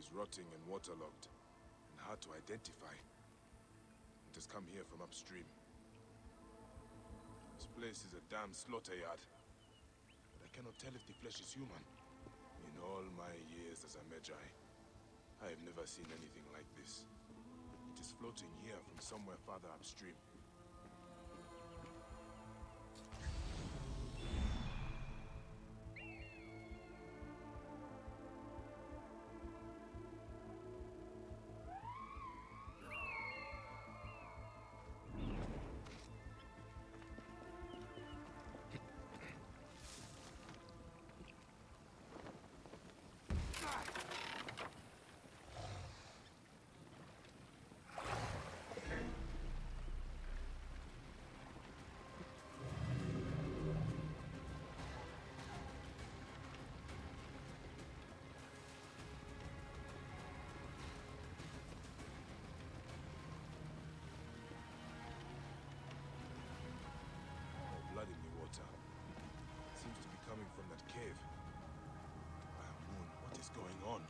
was rotting and waterlogged, and hard to identify. It has come here from upstream. This place is a damn slaughter yard. But I cannot tell if the flesh is human. In all my years as a Magi, I have never seen anything like this. It is floating here from somewhere farther upstream. Blood in the water. It seems to be coming from that cave. Wow, Moon, what is going on?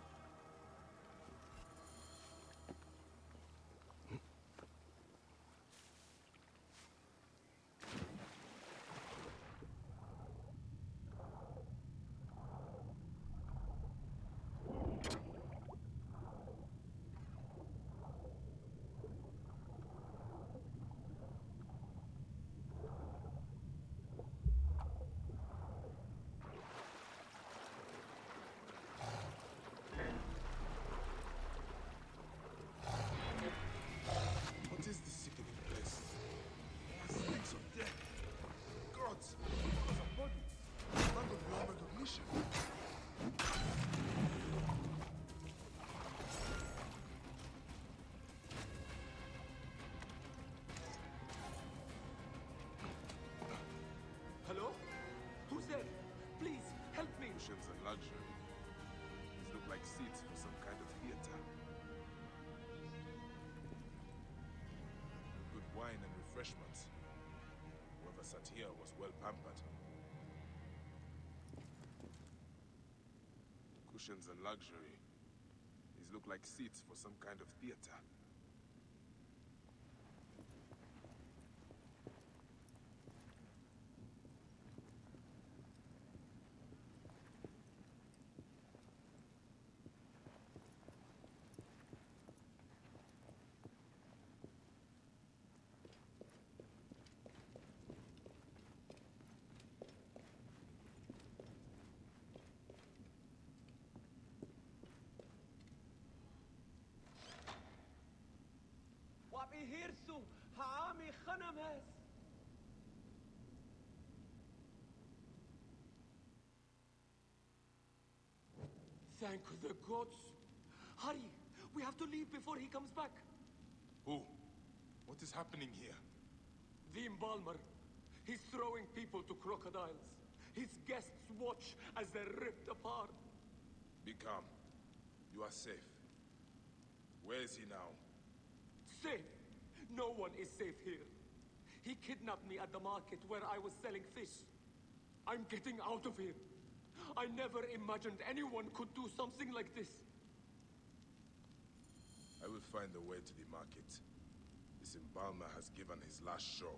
What is this sickening place? It stinks of death. Gods! There's a body. Mangled beyond recognition. Hello? Who's there? Please, help me. Cushions and luxury. These look like seats for some kind of theater. Good wine and refreshments. Whoever sat here was well pampered. Cushions and luxury. These look like seats for some kind of theater. وابي هيرسو هعامي خنمس. Thank the gods. Hurry, we have to leave before he comes back. Who? What is happening here? The embalmer. He's throwing people to crocodiles. His guests watch as they're ripped apart. Be calm. You are safe. Where is he now? Safe? No one is safe here. He kidnapped me at the market where I was selling fish. I'm getting out of here. I never imagined anyone could do something like this. I will find a way to the market. This embalmer has given his last show.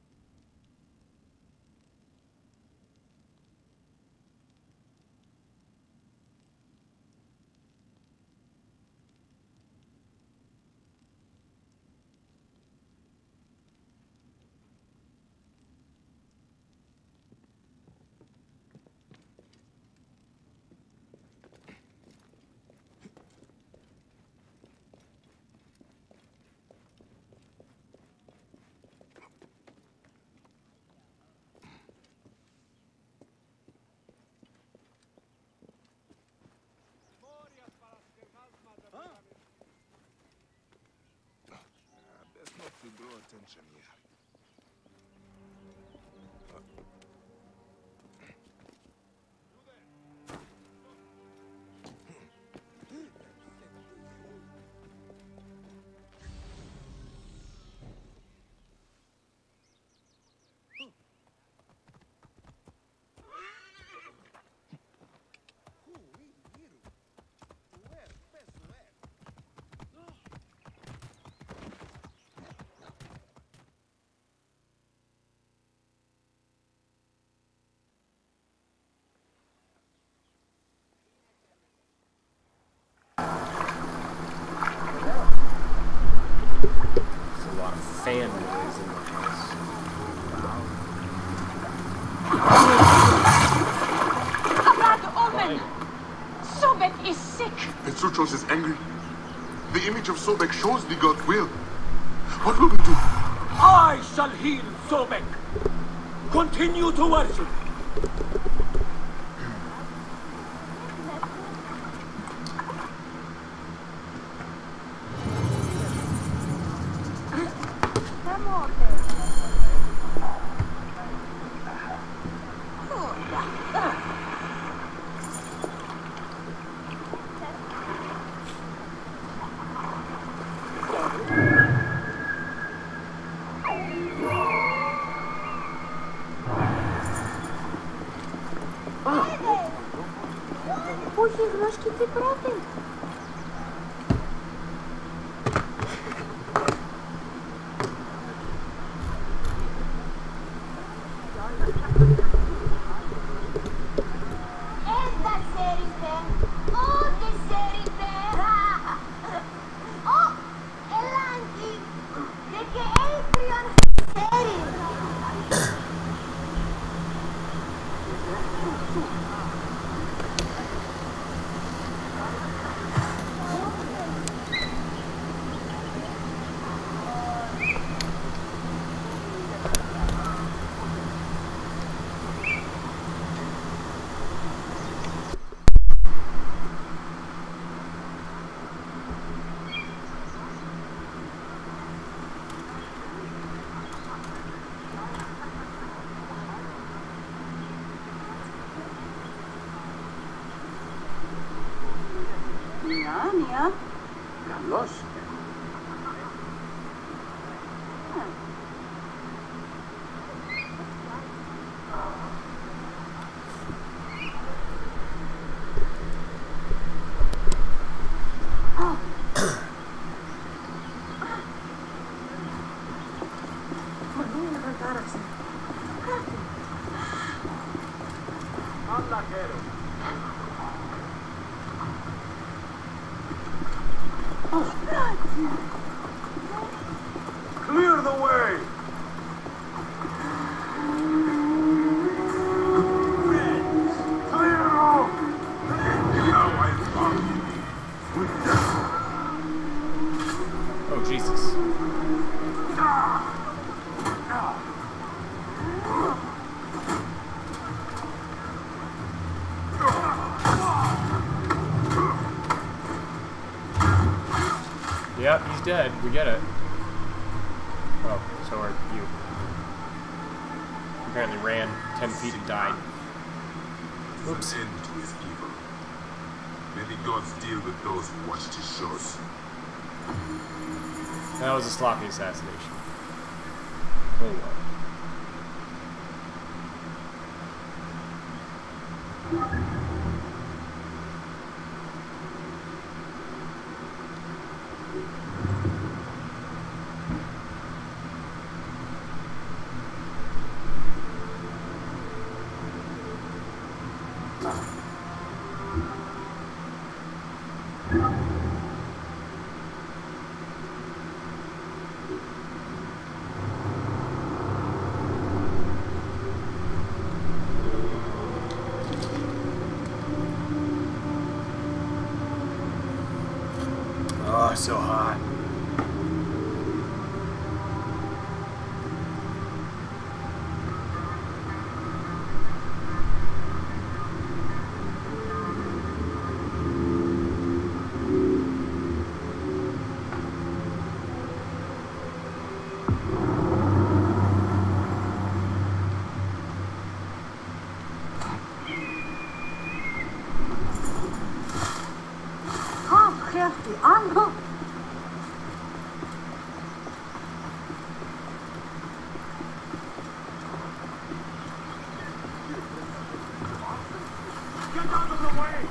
Best not to draw attention here. There's a lot of fan noise in the house. A bad omen! Sobek is sick! Petruchos is angry. The image of Sobek shows the god will. What will we do? I shall heal Sobek. Continue to worship. Пухи ножки ты проты. Ania? Carlos? Clear the way! Friends, clear off! Now I found you. Oh, Jesus. Yep, he's dead. We get it. Oh, so are you. Apparently ran 10 feet and died. Oops. An end to his evil. May the gods deal with those who watched his shows. That was a sloppy assassination. Oh well. Oh, so hot. Uncle! Get out of the way!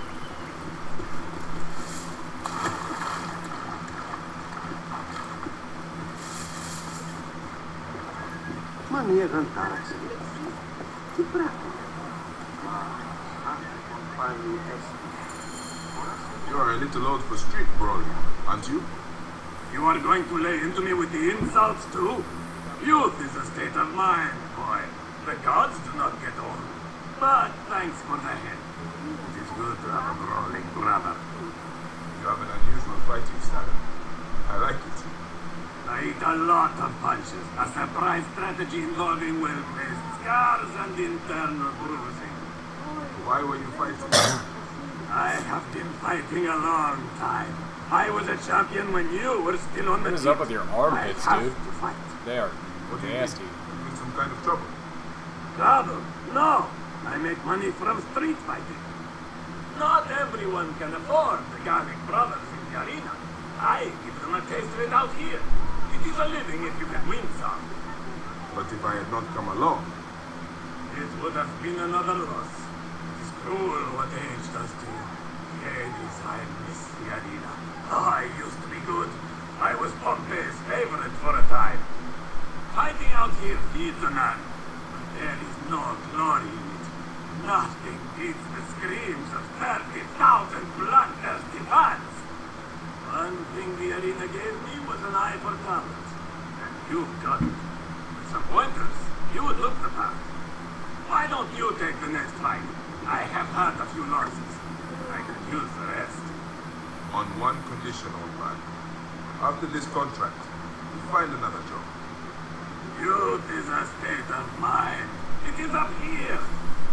Mami cantare. Ti prego. You're a little old for street brawling, aren't you? You are going to lay into me with the insults too? Youth is a state of mind, boy. The gods do not get old. But thanks for the hint. It is good to have a brawling brother. You have an unusual fighting style. I like it. I eat a lot of punches. A surprise strategy involving well-placed scars and internal bruising. Why were you fighting? I have been fighting a long time. I was a champion when you were still on the What is team. up with your armpits, I have dude? to fight. They are What do you nasty. mean? In some kind of trouble? Trouble? No. I make money from street fighting. Not everyone can afford the Garlic Brothers in the arena. I give them a taste of it out here. It is a living if you can win some. But if I had not come along, It would have been another loss. It is cruel what age does to you. Ladies, I miss the arena. Oh, I used to be good. I was Pompey's favorite for a time. Fighting out here feeds a man, but there is no glory in it. Nothing beats the screams of 30,000 bloodthirsty fans. One thing the arena gave me was an eye for talent, and you've got it. With some pointers, you would look the part. Why don't you take the next fight? I have had a few losses. I could use the rest. on one condition, old man. After this contract, you find another job. Youth is a state of mind. It is up here.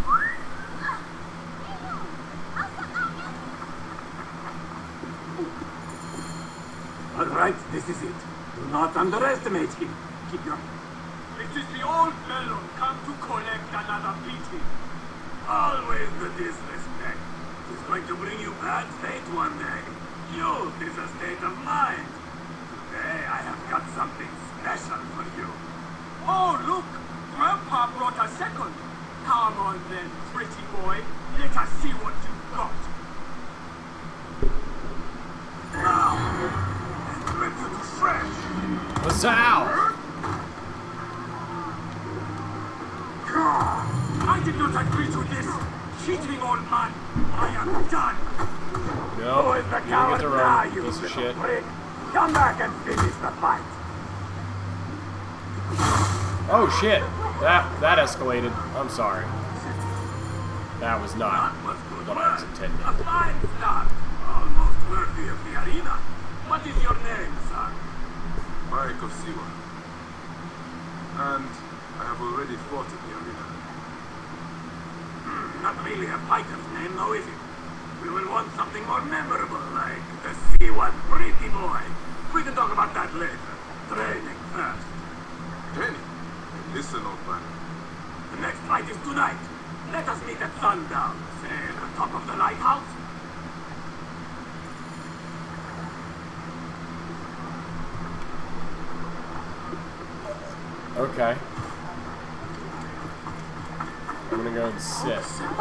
All right, this is it. Do not underestimate him. Keep your... It is the old fellow come to collect another beating. Always the disrespect. It's going to bring you bad fate one day. Youth is a state of mind. Today I have got something special for you. Oh, look! Grandpa brought a second. Come on then, pretty boy. Let us see what you've got. Now, let's rip you to shreds. Huzzah! I did not agree to this. Cheating old man. I am done. No, Who is the you get coward the now, run, you piece of little shit. prick? Come back and finish the fight. Oh shit! That escalated. I'm sorry. That was not That was good what I was work. intending. A fine start. Almost worthy of the arena. What is your name, son? Mike of Siwa. And I have already fought in the arena. Not really a fighter's name, though, is it? We will want something more memorable, like the C1 Pretty Boy. We can talk about that later. Training first. Jenny, listen, old man. The next fight is tonight. Let us meet at sundown, say at the top of the lighthouse. Okay. I'm gonna go and sit.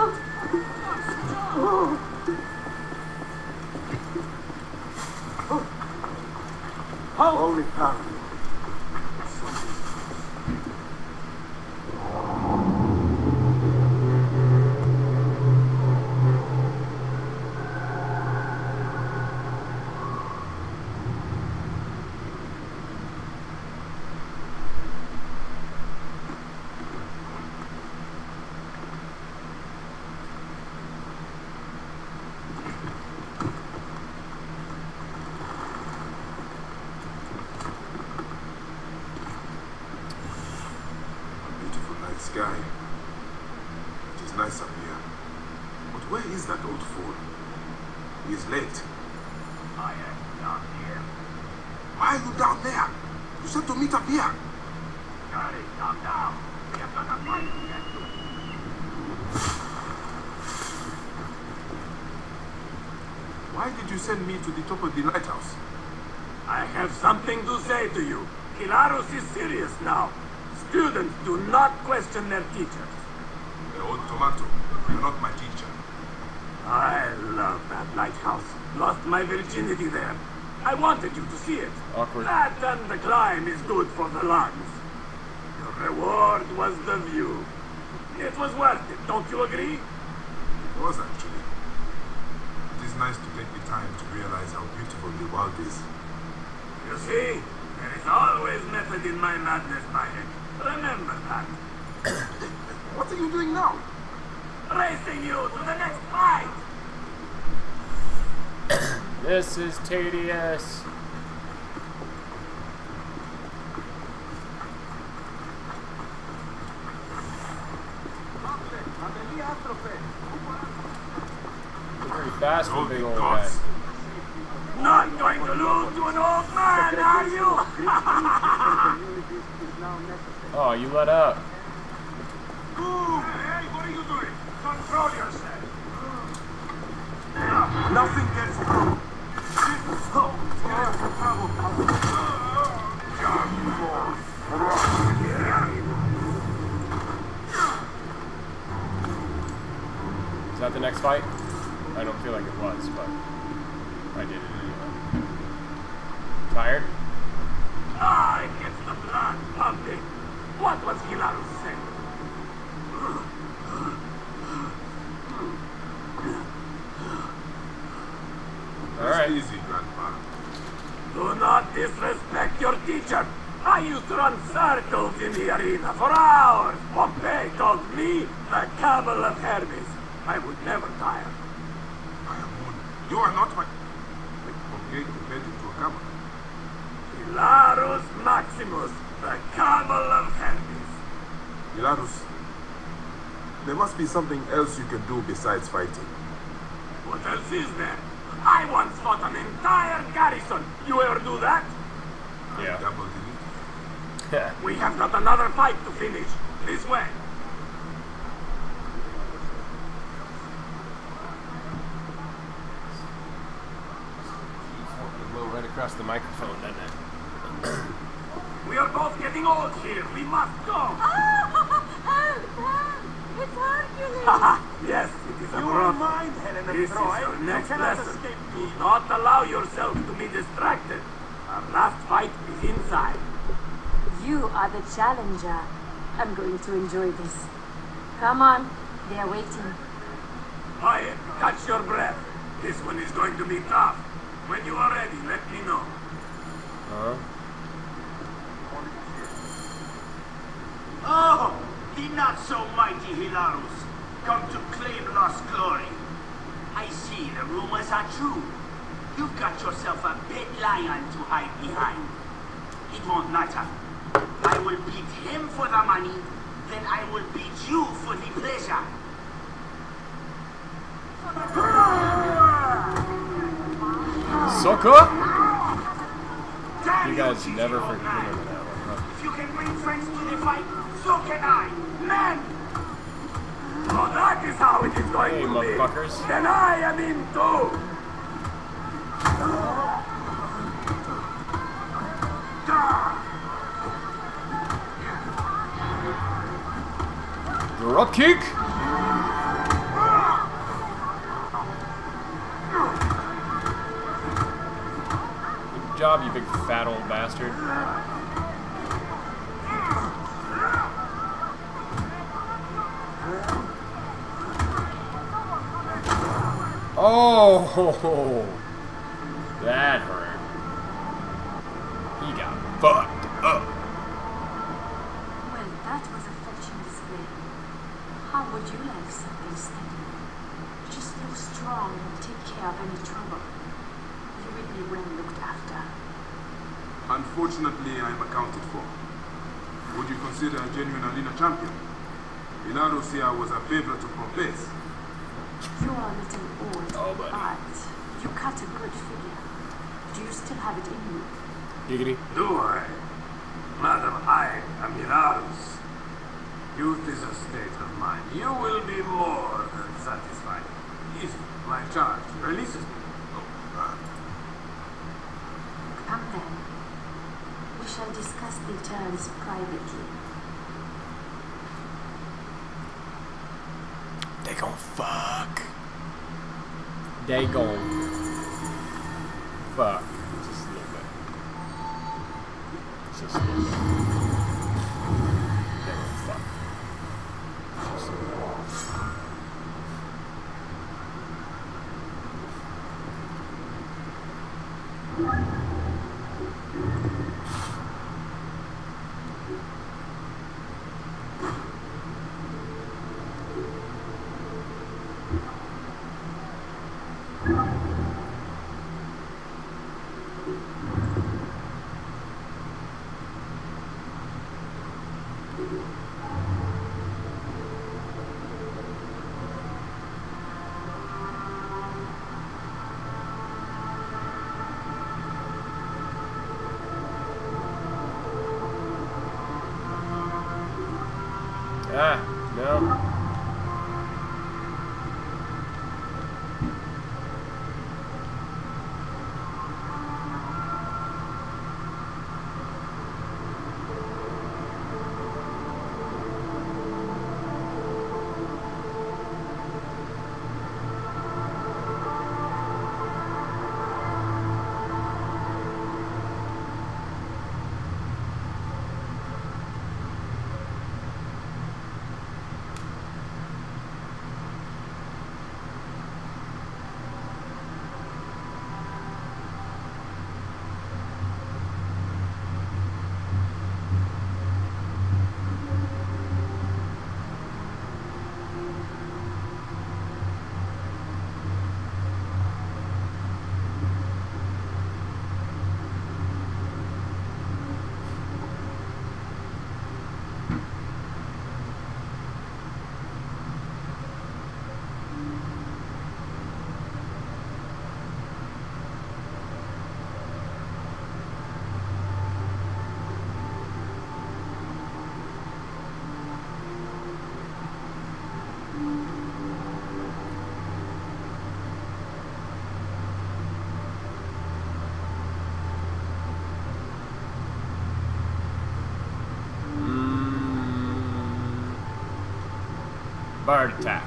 Holy power. Beautiful night sky. It is nice up here. But where is that old fool? He is late. I am down here. Why are you down there? You said to meet up here. Charlie, calm down. We have got a fight to get to. Why did you send me to the top of the lighthouse? I have something to say to you. Hilarus is serious now. Students do not question their teachers. The old tomato. You're not my teacher. I love that lighthouse. Lost my virginity there. I wanted you to see it. Awkward. That and the climb is good for the lungs. Your reward was the view. It was worth it, don't you agree? It was actually. It is nice to take the time to realize how beautiful the world is. You see, there is always method in my madness, Bayek. Remember that. What are you doing now? Racing you to the next fight! This is tedious. Very fast for big old guy. Not going to lose to an old man, are you? Oh, you let up. Hey, what are you doing? Control yourself. Nothing gets through. Is that the next fight? I don't feel like it was, but I did it anyway. Tired? Ah, it gets the blood pumping. What was Hilarus saying? Alright. Easy, Grandpa. Do not disrespect your teacher. I used to run circles in the arena for hours. Pompey called me the Camel of Hermes. I would never tire. I am one. You are not my... Pompey compared you to a camel. Hilarus Maximus, the Camel of Hermes. Hilarus, there must be something else you can do besides fighting. What else is there? I once fought an entire garrison. You ever do that? Yeah. Double delete. We have got another fight to finish. This way. Blow right across the microphone, doesn't it? We are both getting old here. We must go. It's Hercules! Yes, it is a You problem. won't mind, Helena This is Troy. your You next cannot lesson. escape Do me. not allow yourself to be distracted. Our last fight is inside. You are the challenger. I'm going to enjoy this. Come on, they are waiting. Quiet, catch your breath. This one is going to be tough. When you are ready, let me know. Huh? Oh, the not so mighty Hilarus, come to claim lost glory. I see the rumors are true. You've got yourself a pet lion to hide behind. It won't matter. I will beat him for the money, then I will beat you for the pleasure. Soccer? You guys never freaking remember that one, huh? If you can bring friends to the fight, so can I. Men! Oh, that is how it is going Hey, to be. motherfuckers. Then I am in too. Drop kick? Good job, you big fat old bastard. Oh, that hurt. He got fucked up. Well, that was a fetching display. How would you like something steady? Just look strong and take care of any trouble. You will be well looked after. Unfortunately, I am accounted for. Would you consider a genuine arena champion? Hilarus here was a favorite of Pompey's. You are a little old, Oh, buddy. but you cut a good figure. Do you still have it in you? Giggity. Do I? Madam, I am Hilarus. Youth is a state of mind. You will be more than satisfied. If my charge releases me. Come then. We shall discuss the terms privately. They gon' fuck. They gon' fuck. Just a little bit. Just a little bit. They gon' fuck. Just a little bit. Ah, no. Bird attack.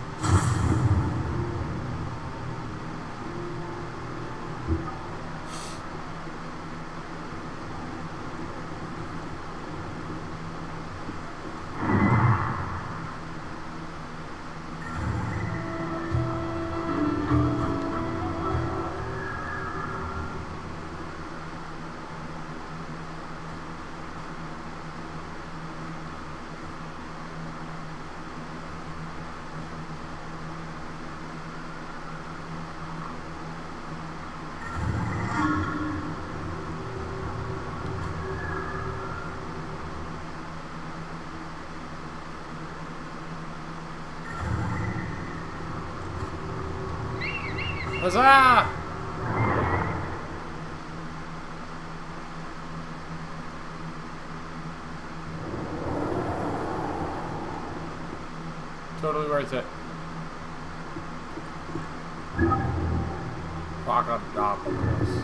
Huzzah! Totally worth it. Crocodilopolis.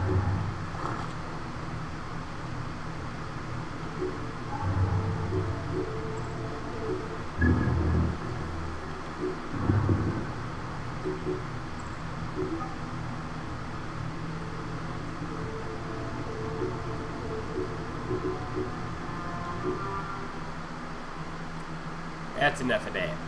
That's enough of that.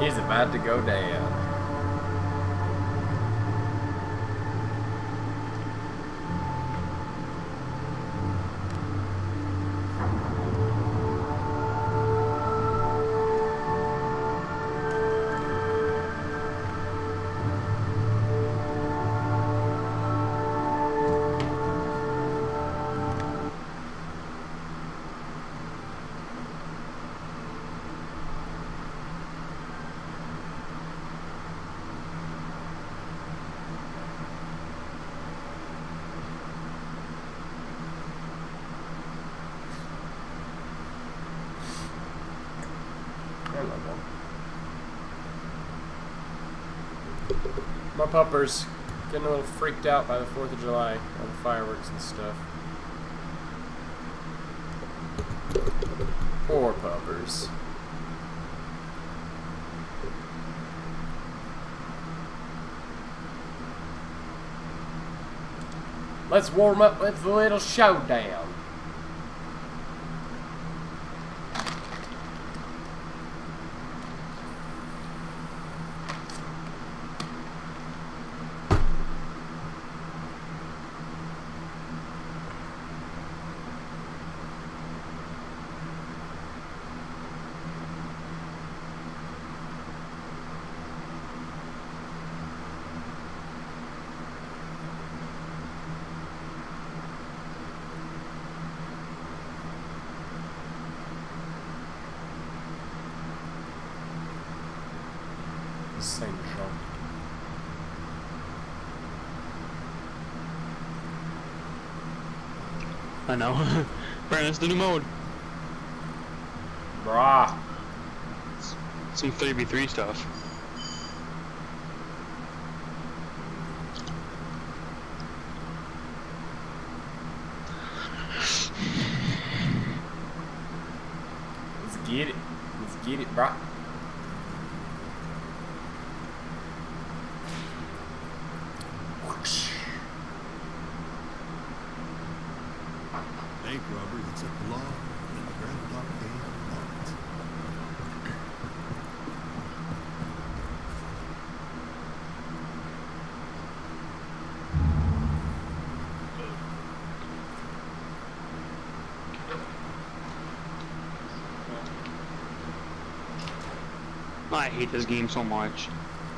He's about to go down. My puppers getting a little freaked out by the 4th of July, all the fireworks and stuff. Poor puppers. Let's warm up with a little showdown. Saint Jean. I know. Brandon, it's the new mode. Brah. Some 3v3 stuff. Let's get it. Let's get it, brah. Bank robbery that's at the law and the groundhog game warrants. I hate this game so much.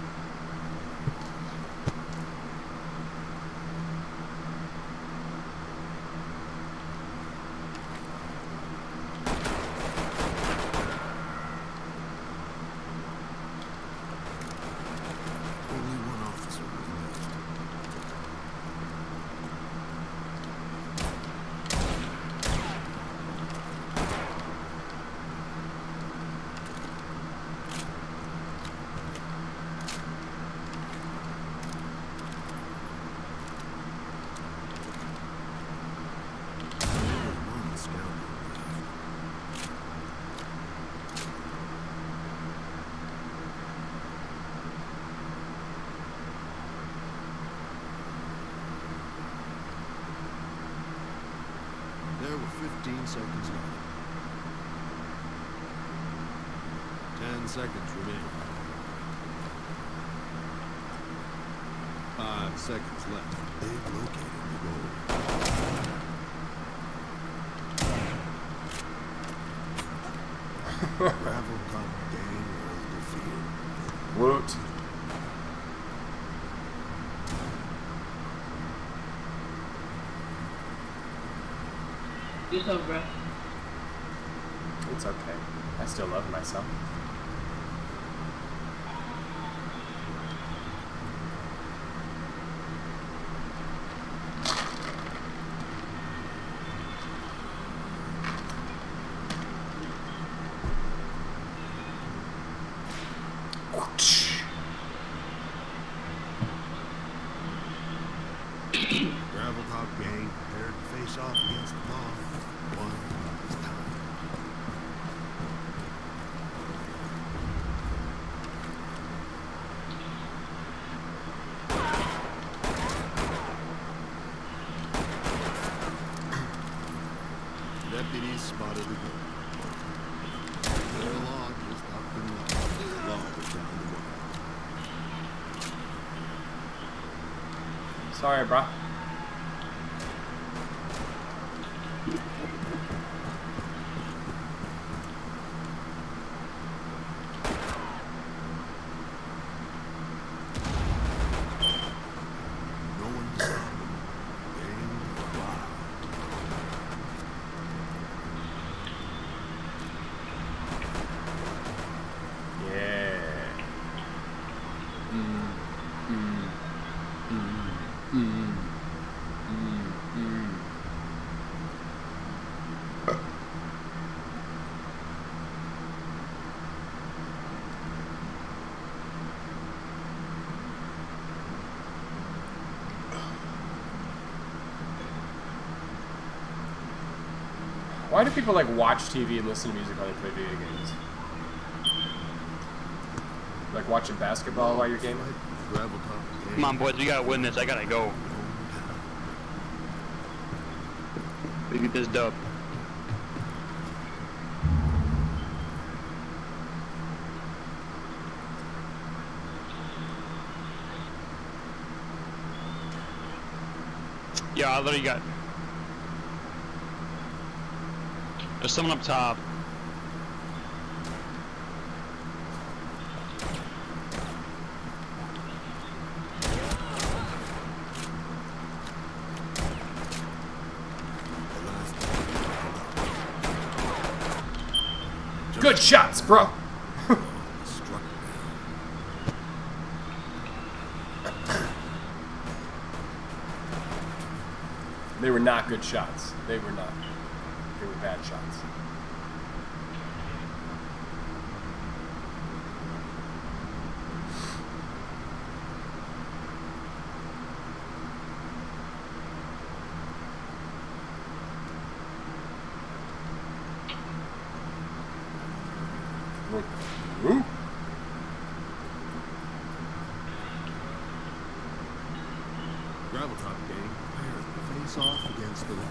Only one officer was left. Only one scoundrel left. There were 15 seconds left. 10 seconds remaining. 5 seconds left. They've located the goal. Gravel Cup gang was defeated. Woot. Yourself, bro. It's okay. I still love myself. Gravel Top gang prepared to face off against the law. One is time. Deputies spotted the gun. Their law just up and left. Law was down the wall. Sorry, bro. No one to stop him. Gang wild. Yeah. Why do people like watch TV and listen to music while they play video games? Like watching basketball while you're gaming? Gravel top gang. Come on, boys, we gotta win this. I gotta go. We get this dub. Yeah, I literally got. There's someone up top. Good shots, bro. Struck They were not good shots. They were not. They were bad shots. Ooh. Gravel top gang. Prepare to face off against the law.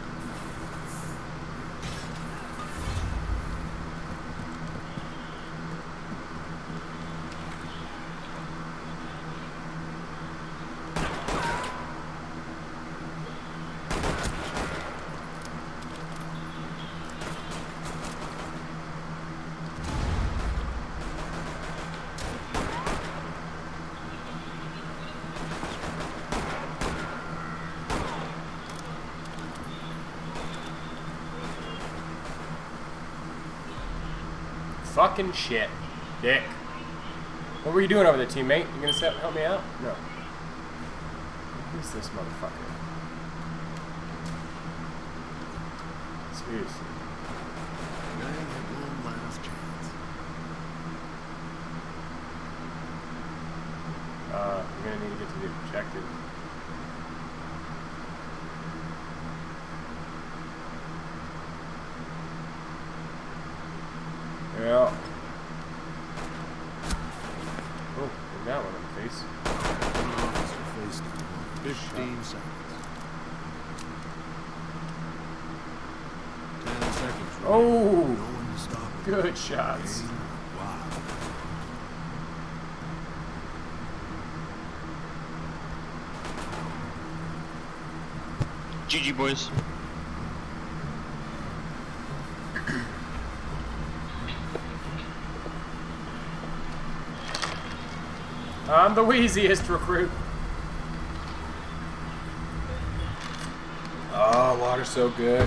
Fucking shit. Dick. What were you doing over there, teammate? You gonna help me out? No. Who's this motherfucker? Seriously. Gang had one last chance. I'm gonna need to get to the objective. Yeah. Oh, we got one in the face. One officer faced him. 15 seconds. 10 seconds. remaining. Oh! No one to stop him. Good shots. Gang wild. GG, boys. I'm the wheeziest recruit. Oh, water's so good.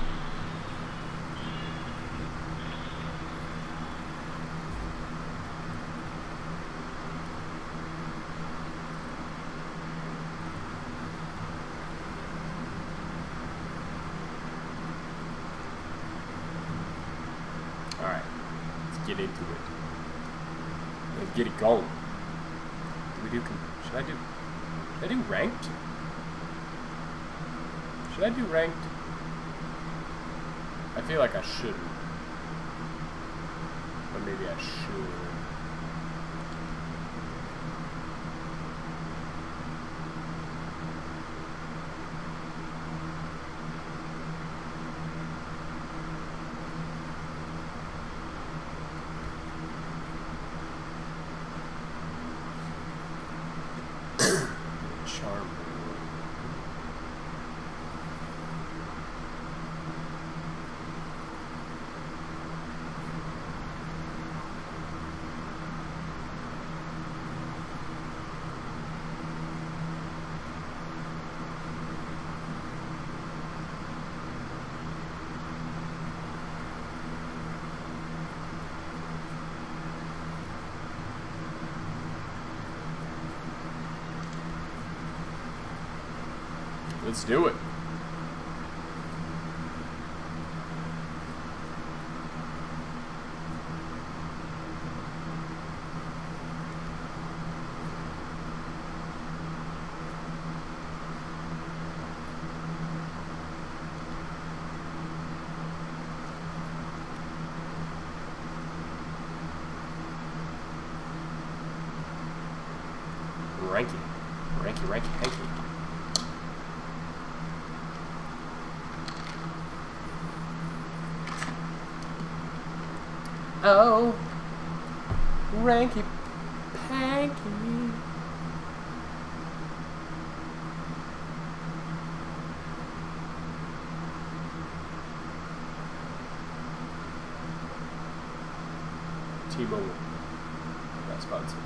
Alright, let's get into it. Let's get it going. Should I do ranked? Should I do ranked? I feel like I shouldn't. But maybe I should. Let's do it. Ranky, hanky. Oh, ranky panky. T-Mobile. Not sponsored.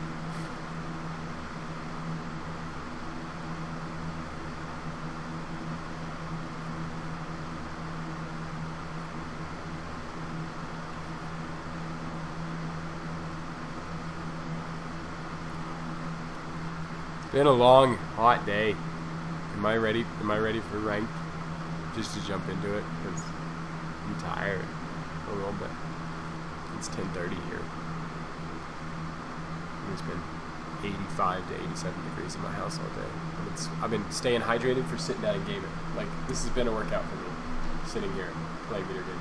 Been a long, hot day. Am I ready for ranked? Just to jump into it, because I'm tired a little bit. It's 10:30 here. It's been 85 to 87 degrees in my house all day. I've been staying hydrated for sitting down and gaming. Like, this has been a workout for me, sitting here playing video games.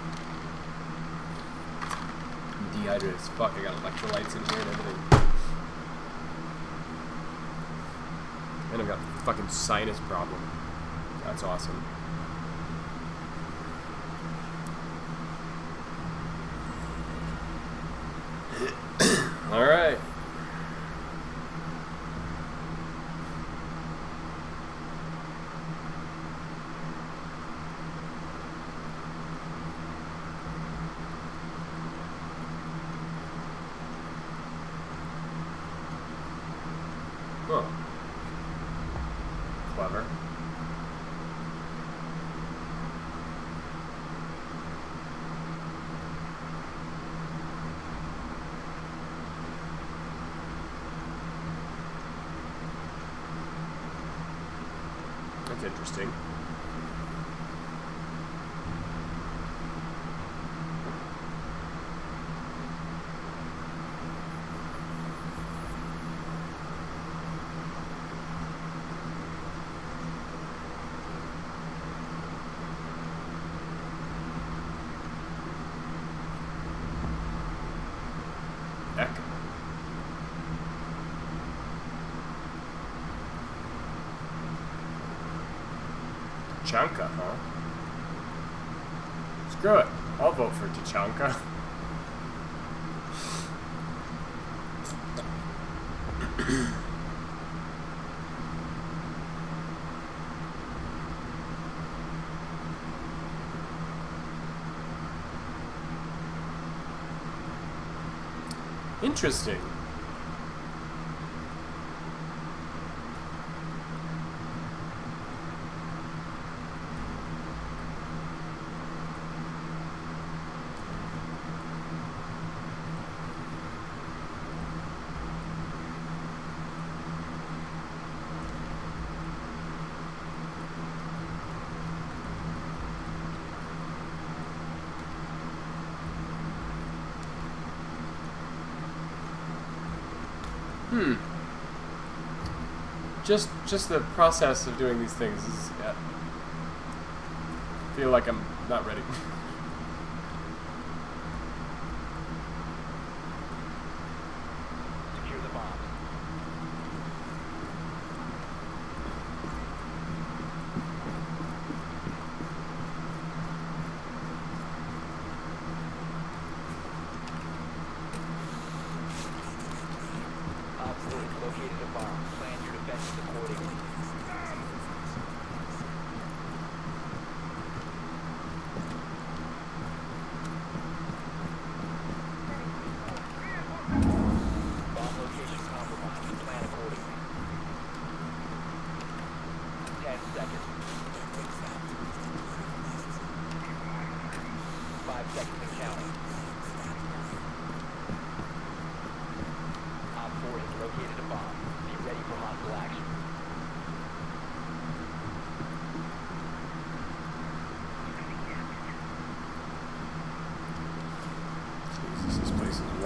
I'm dehydrated as fuck. I got electrolytes in here and everything. And I've got a fucking sinus problem. That's awesome. All right. Huh. Clever. That's interesting. Echo. Tachanka, huh? Screw it. I'll vote for Tachanka. Interesting. Just the process of doing these things is, I feel like I'm not ready. Secure the bomb. Op 4 located a bomb. Plan your defenses accordingly. Bomb location compromised. Plan accordingly. 10 seconds. 5 seconds and counting. Op 4 has located a bomb. Be ready for hostile action.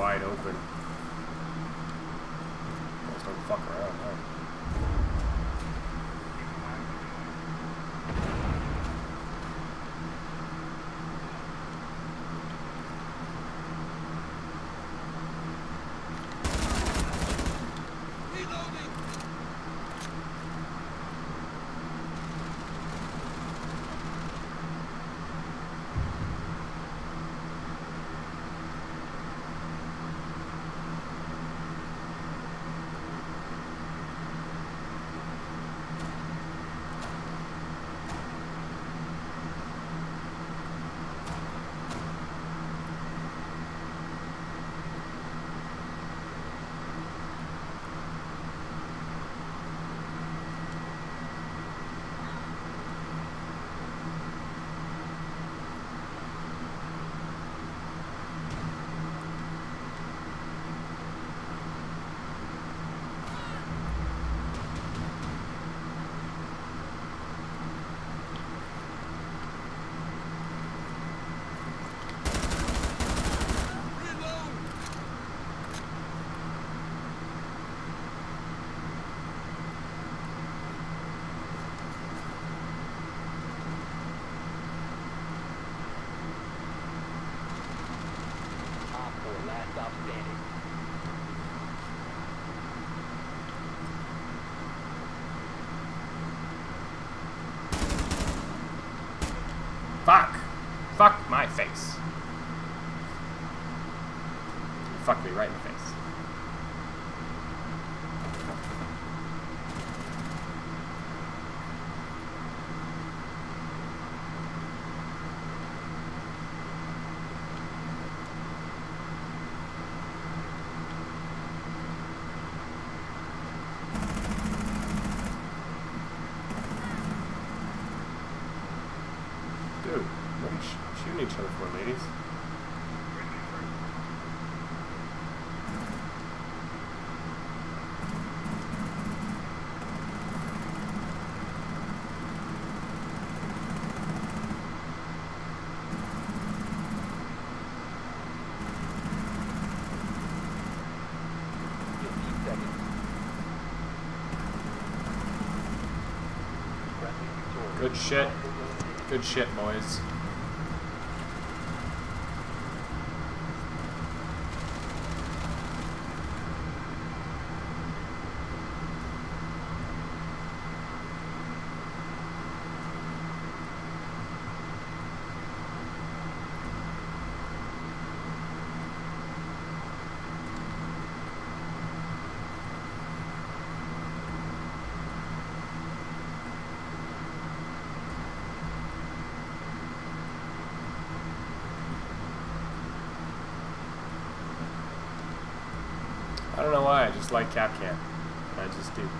wide open. Just don't fuck around, huh? Fuck! Fuck my face. Fuck me right in the face. Dude, what are you shooting each other for, ladies? Good shit. Good shit, boys. I don't know why, I just like Capcan. I just do.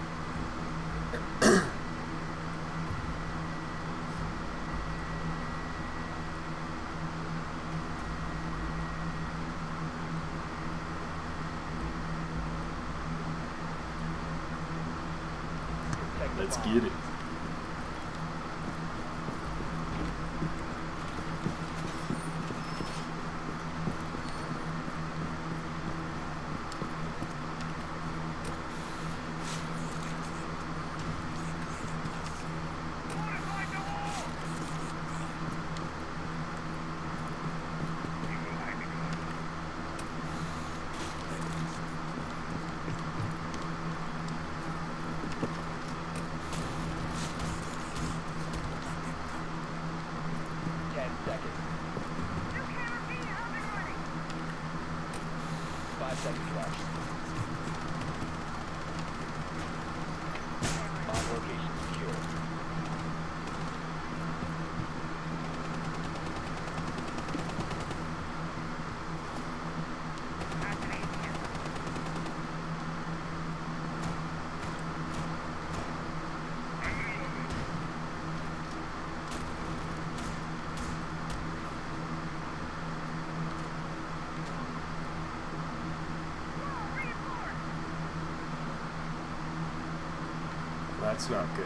Let's get it. That's not good.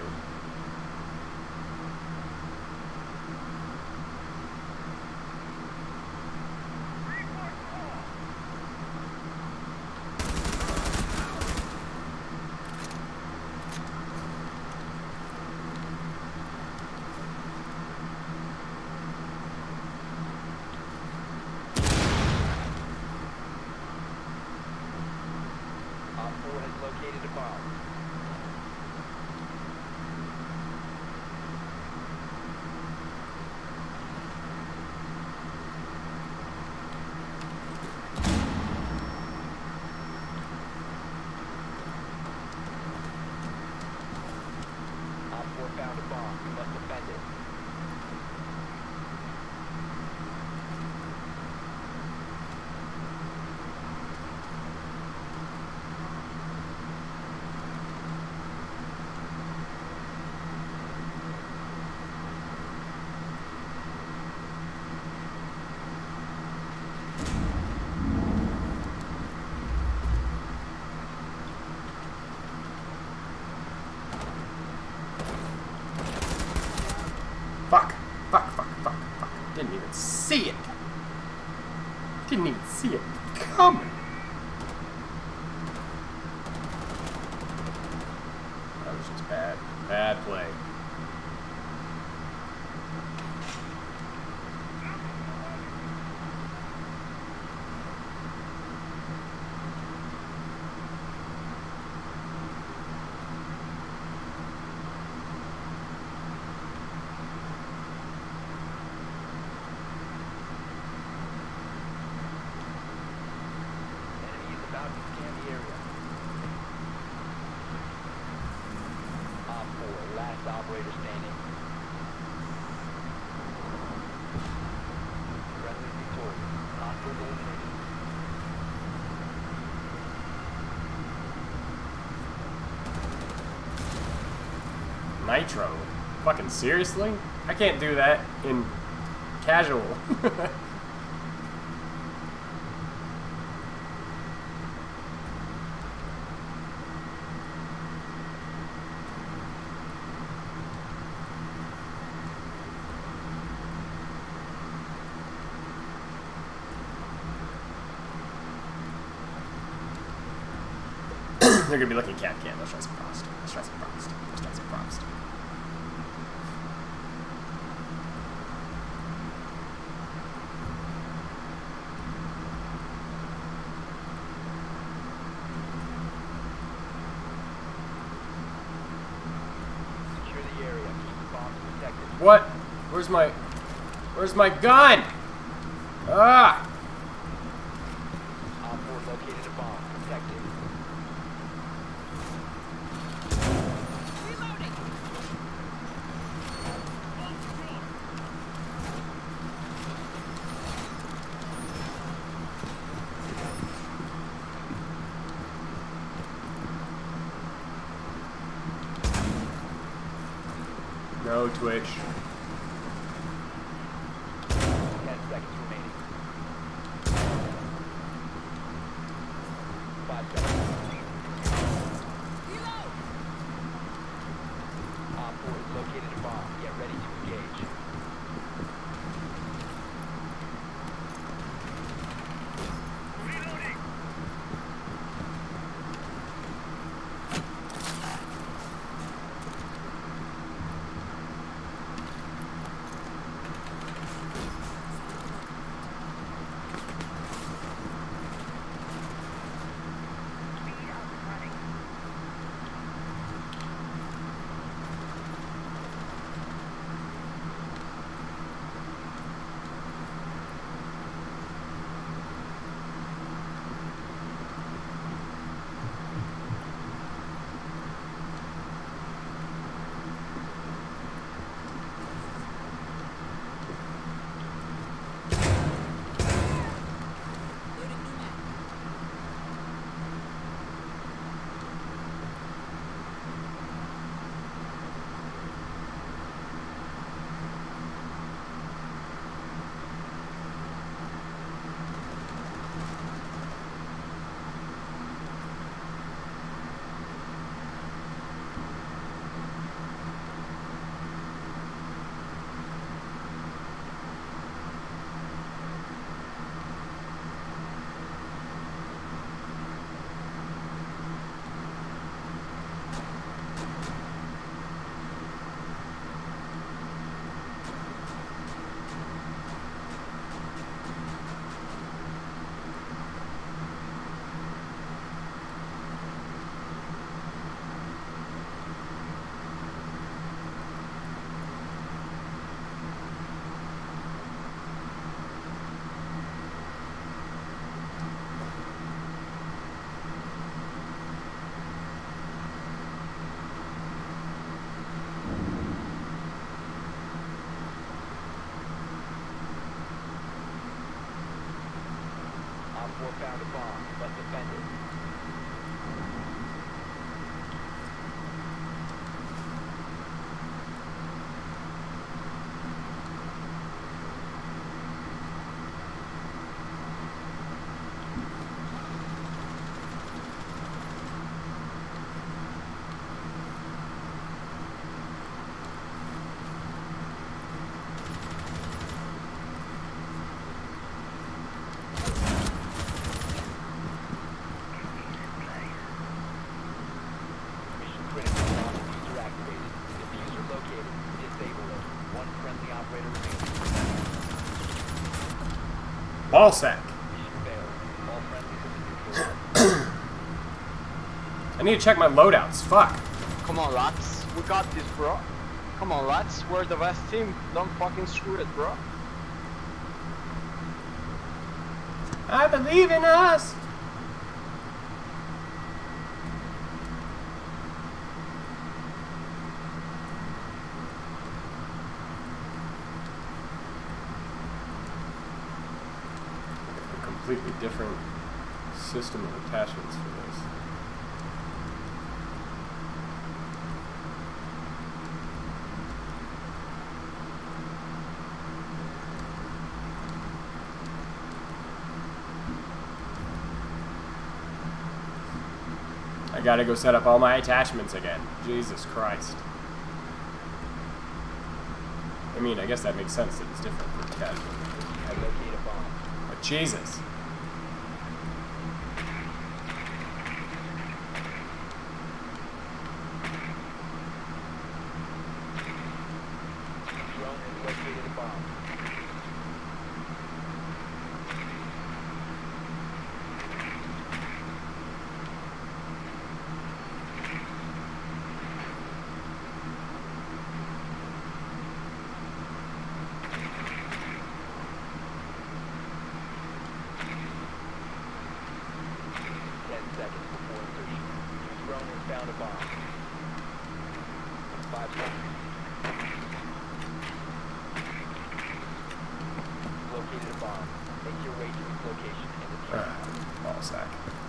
bomb. Op 4 found a bomb. You must defend it. Didn't even see it. Didn't even see it coming. That was just bad. Bad play. About to scan the area. Op 4, last operator standing. Friendly victorious. Hostiles eliminated. Nitro? Fucking seriously? I can't do that in casual. They're gonna be looking cat can. Let's try some frost. Let's try some frost. Let's try some frost. Secure the area. Keep the bombs protected. What? Where's my gun? Ah! Op 4 located a bomb. Protect it. No Twitch. 10 seconds remaining. 5 seconds. Op 4 has located a bomb. Get ready to engage. 4 found a bomb. Must defend it. Ball sack. I need to check my loadouts. Fuck. Come on, lads. We got this, bro. Come on, lads. We're the best team. Don't fucking screw it, bro. I believe in us. Completely different system of attachments for this. I gotta go set up all my attachments again. Jesus Christ. I mean, I guess that makes sense that it's different for attachments. But Jesus. Found a bomb. 5 seconds. Located a bomb. Make your way to its location and defuse it. Ball sack.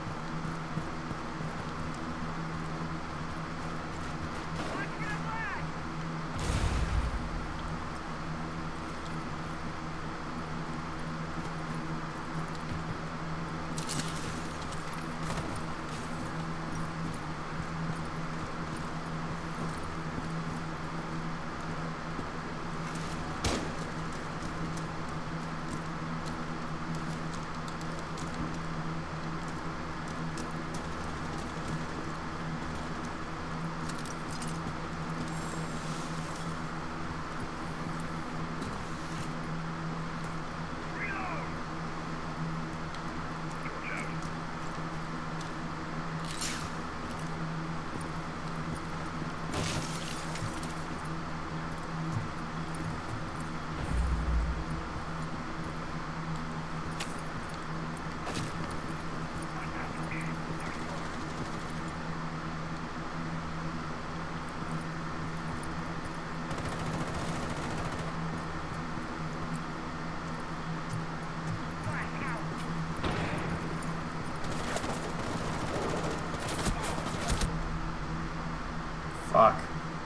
Fuck.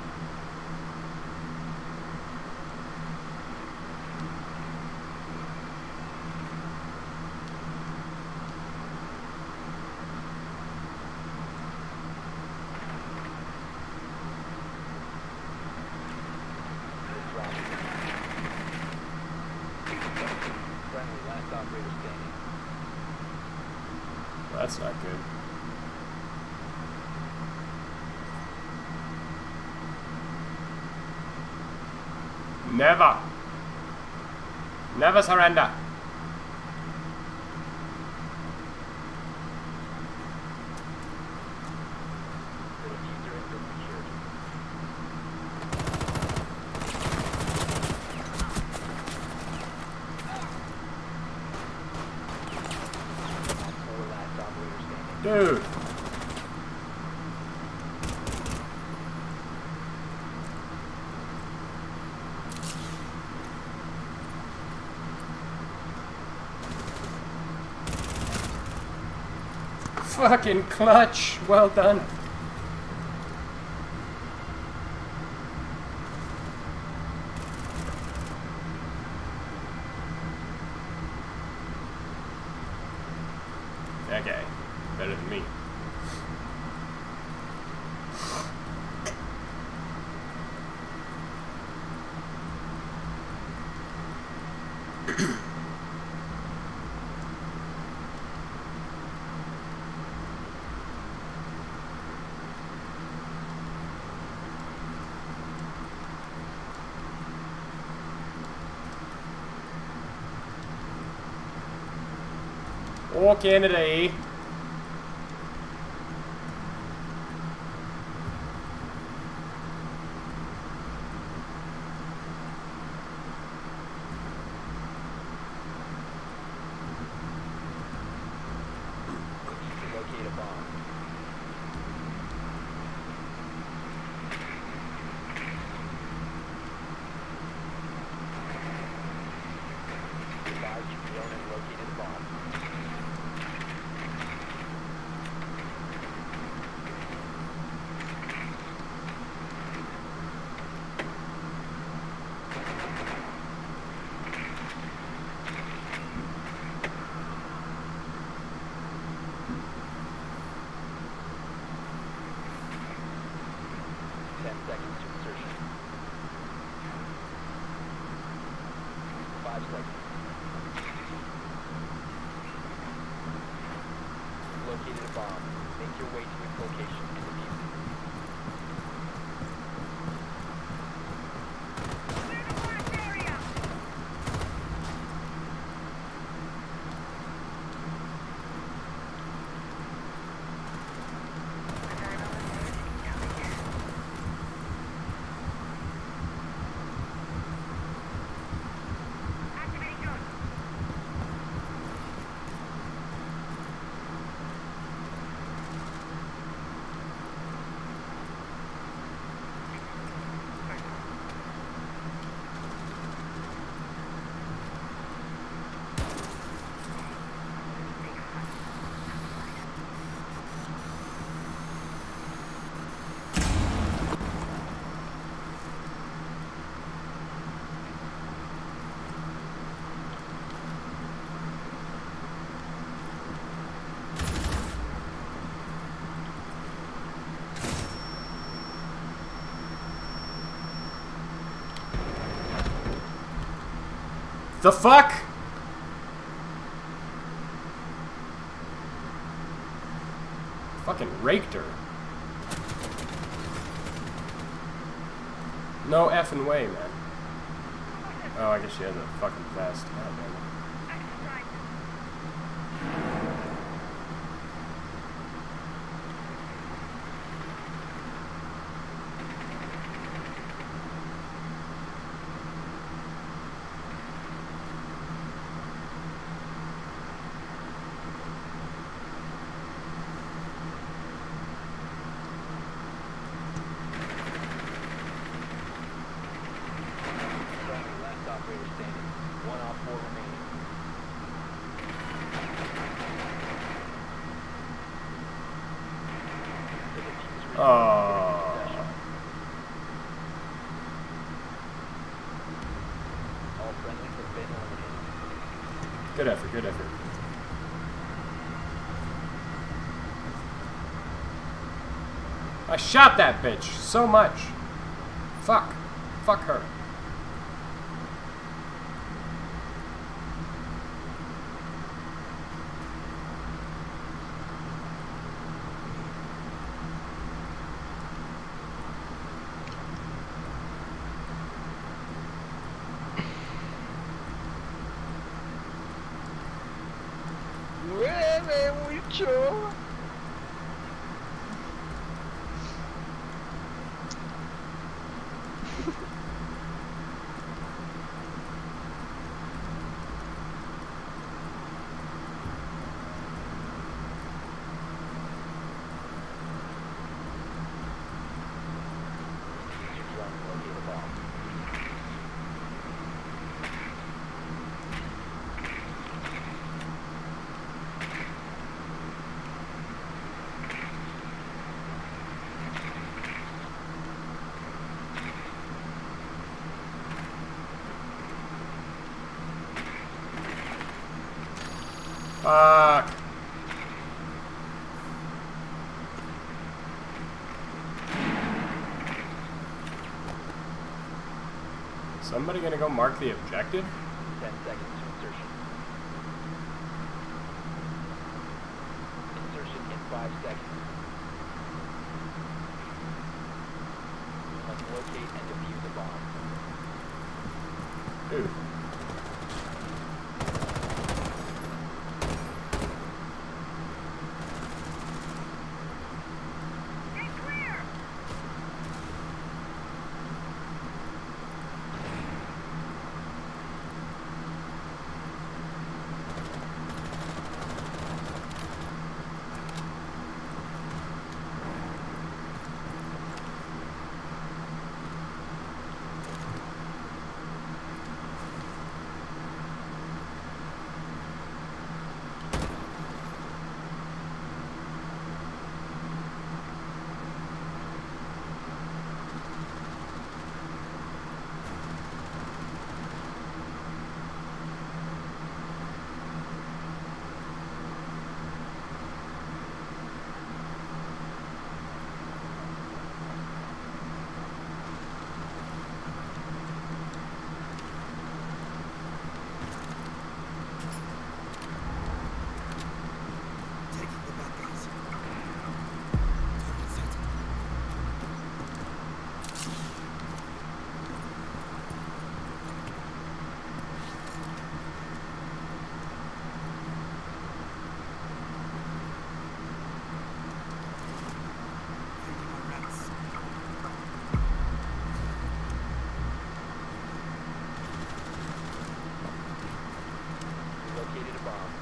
That's not good. Never. Never surrender. Dude. Fucking clutch. Well done. Okay. Better than me. Or Canada, eh? Locate a bomb. Advise your drone has located a bomb. Seconds to insertion. 5 seconds. Located a bomb. Make your way to its location and defuse it. The fuck? Fucking raked her. No effing way, man. Oh, I guess she has a fucking vest. God damn it. Good effort, good effort. I shot that bitch so much. Fuck. Fuck her. Mueve mucho. Fuck. Somebody gonna go mark the objective? 10 seconds to insertion. Insertion in 5 seconds. You must locate and defuse the bomb. Dude. Located a bomb.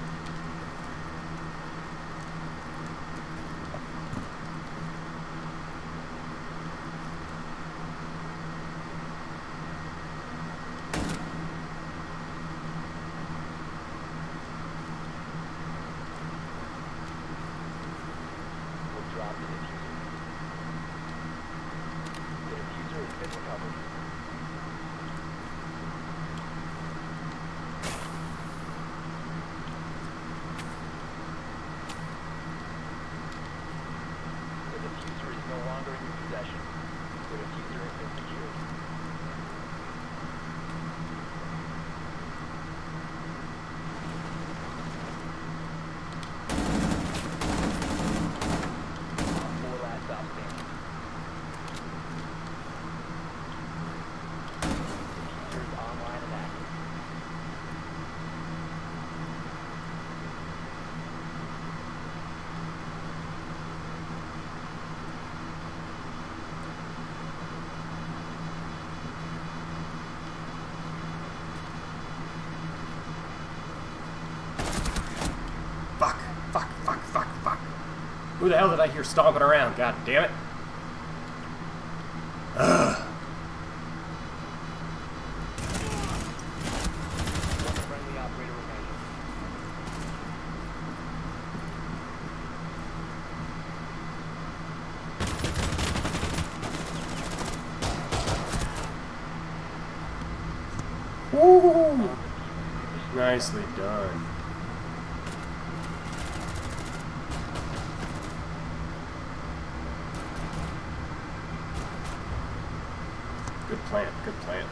We'll drop the diffuser. The diffuser has been recovered. The diffuser is no longer in your possession. The diffuser has been secured. Four last stop standing. Diffuser is online and active. Fuck. Fuck, fuck, fuck, fuck. Who the hell did I hear stomping around? God damn it. Ugh. One friendly operator remaining. Woo! Nicely done. Good plant, good plant.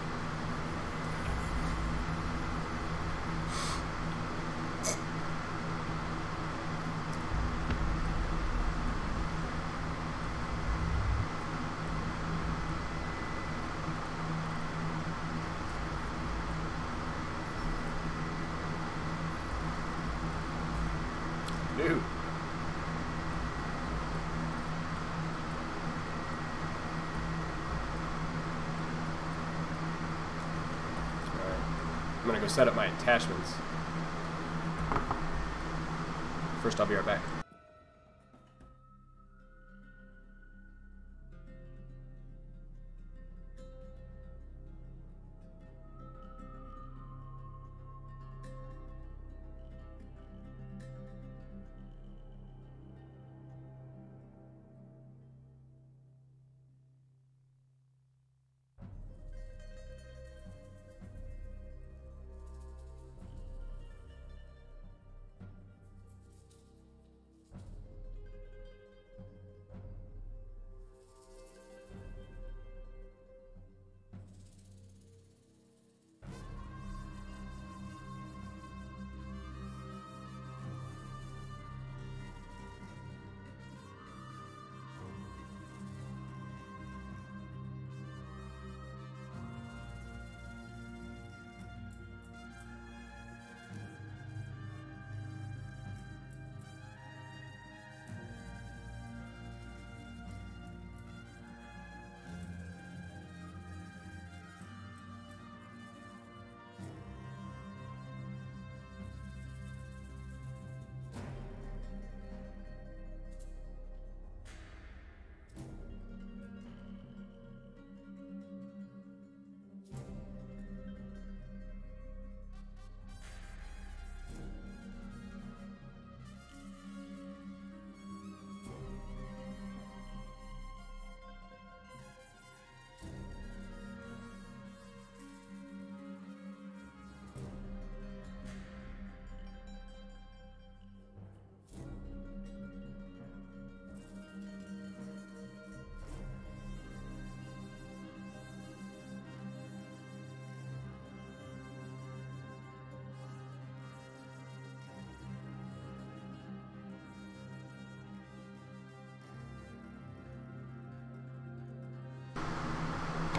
Dude. I'm gonna go set up my attachments. First, I'll be right back.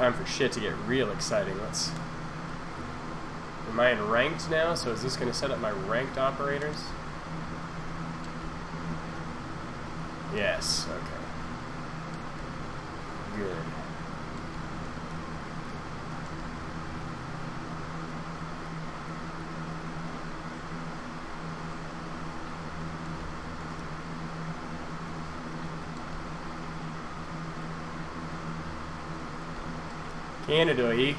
Time for shit to get real exciting. Let's... Am I in ranked now? So is this going to set up my ranked operators? Yes, okay. Good. Canada, eh?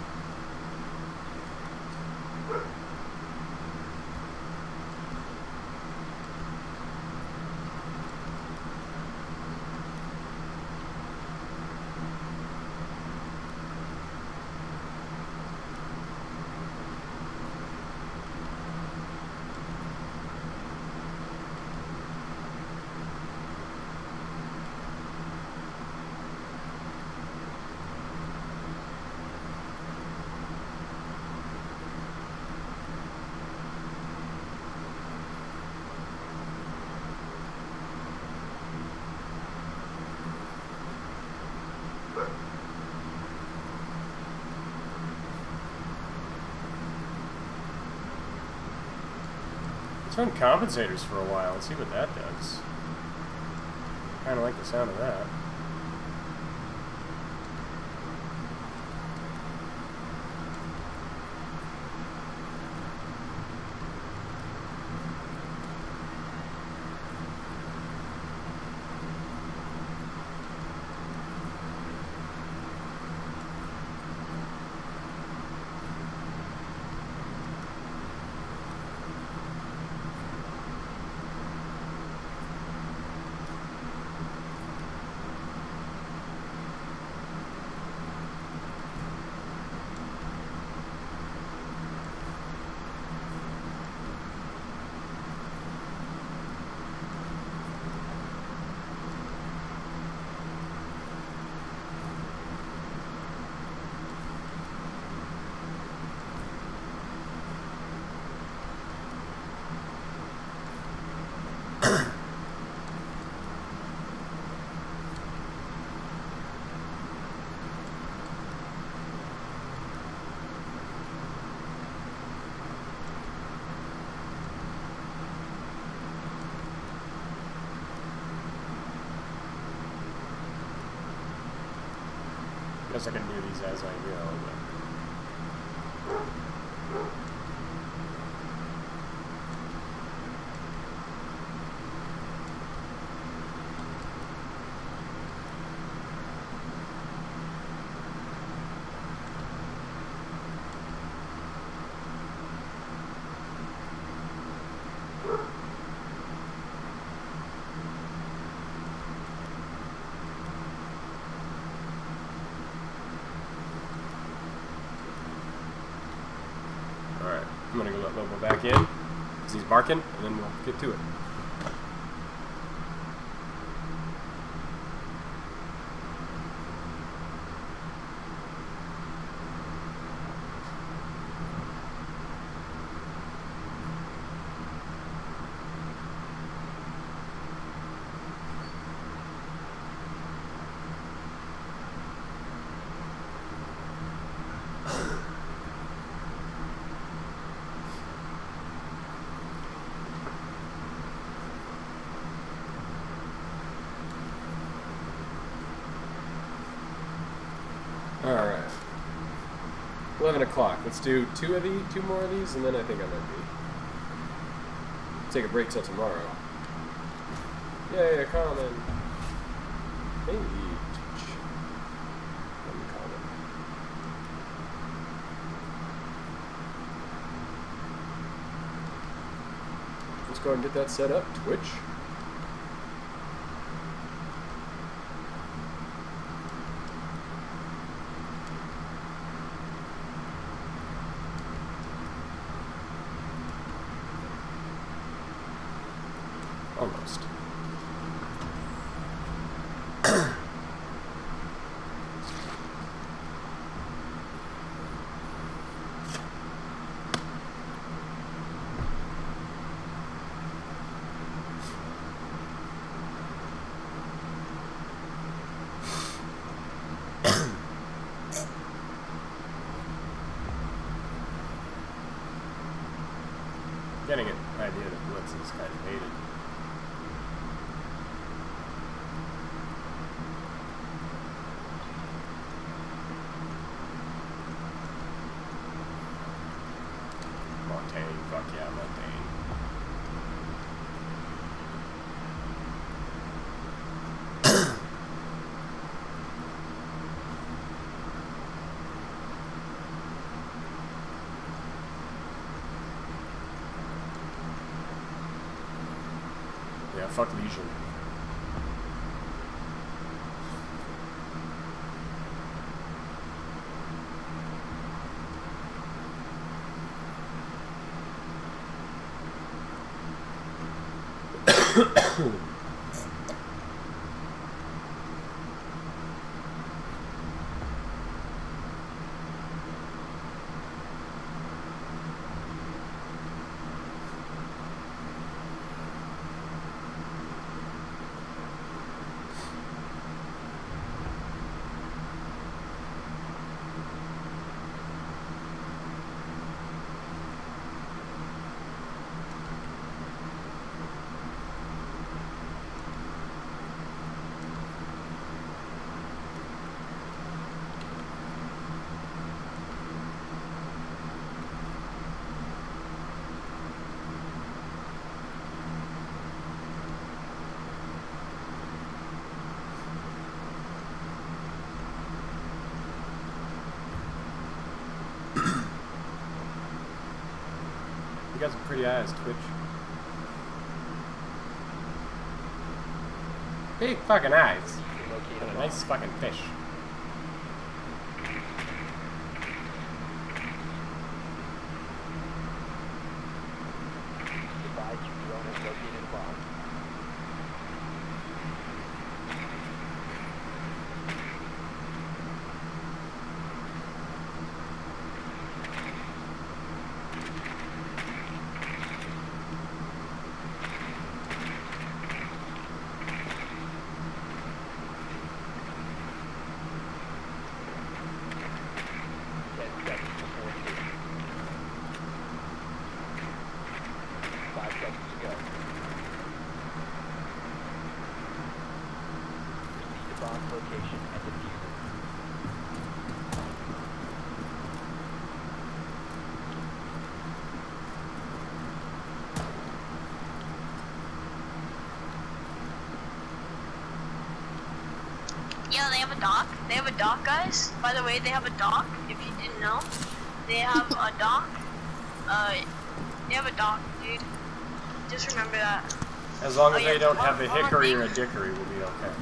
Let's run compensators for a while and see what that does. Kind of like the sound of that. Guess I can do these as I go, but... I'm gonna go let Lobo back in, because he's barking, and then we'll get to it. Alright. 11 o'clock. Let's do two more of these, and then I think I might be. Take a break till tomorrow. Yeah, Colin. Hey. Colin. Let's go ahead and get that set up. Twitch. Almost. getting an idea that Blitz is kind of hated. Montaigne, fuck yeah, Montaigne. Yeah, fuck Legion. You guys are pretty eyes, Twitch. Big fucking eyes. And a nice fucking fish. Yeah, they have a dock. They have a dock, guys. By the way, they have a dock. If you didn't know, they have a dock. They have a dock, dude. Just remember that. As long as they don't have a hickory or a dickory, we'll be okay.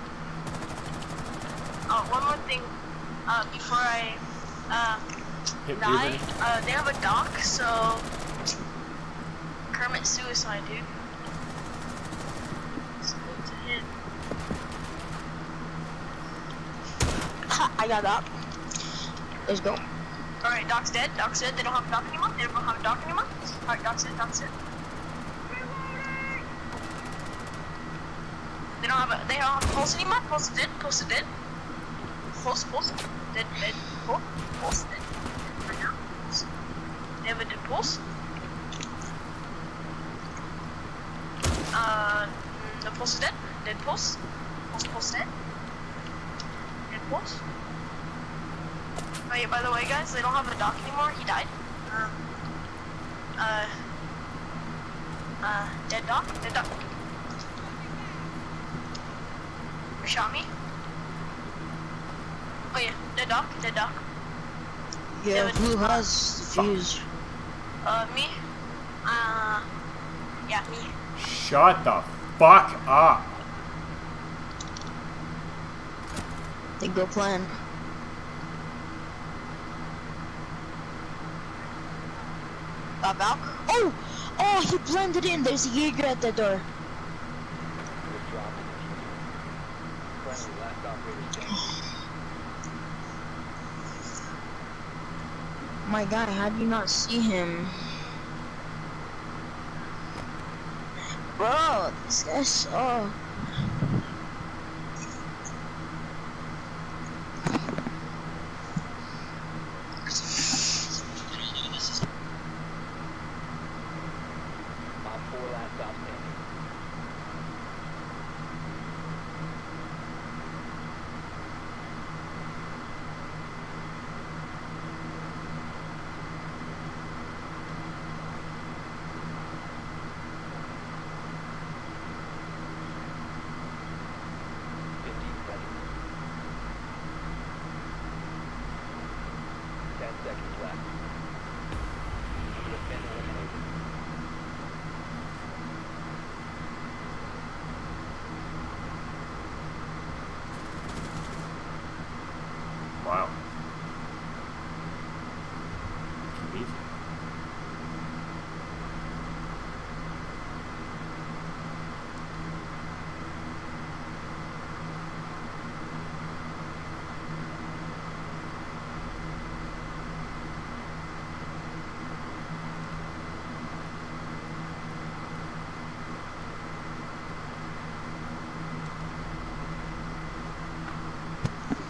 One more thing. Before I Hit die, puberty. they have a dock, so Kermit suicide, dude. I got that. Let's go. Alright, Doc's dead. Doc's dead. They don't have a dock anymore. They don't have a dock anymore. Alright, Doc's dead. Doc's dead. They don't have a pulse anymore. Pulse dead. Pulse dead. Pulse. Dead. Pulse dead. Right now. They have a dead pulse. The pulse is dead. Dead pulse. Pulse dead. Dead pulse. Oh yeah, by the way, guys, they don't have a dock anymore. He died. Dead dock. Dead dock. You shot me. Oh yeah, dead dock. Dead dock. Yeah, who has the fuse? Me. Yeah, me. Shut the fuck up. They go plan. Valk? Oh, he blended in. There's a Jaeger at the door. My God, how do you not see him? Bro, this guy's so...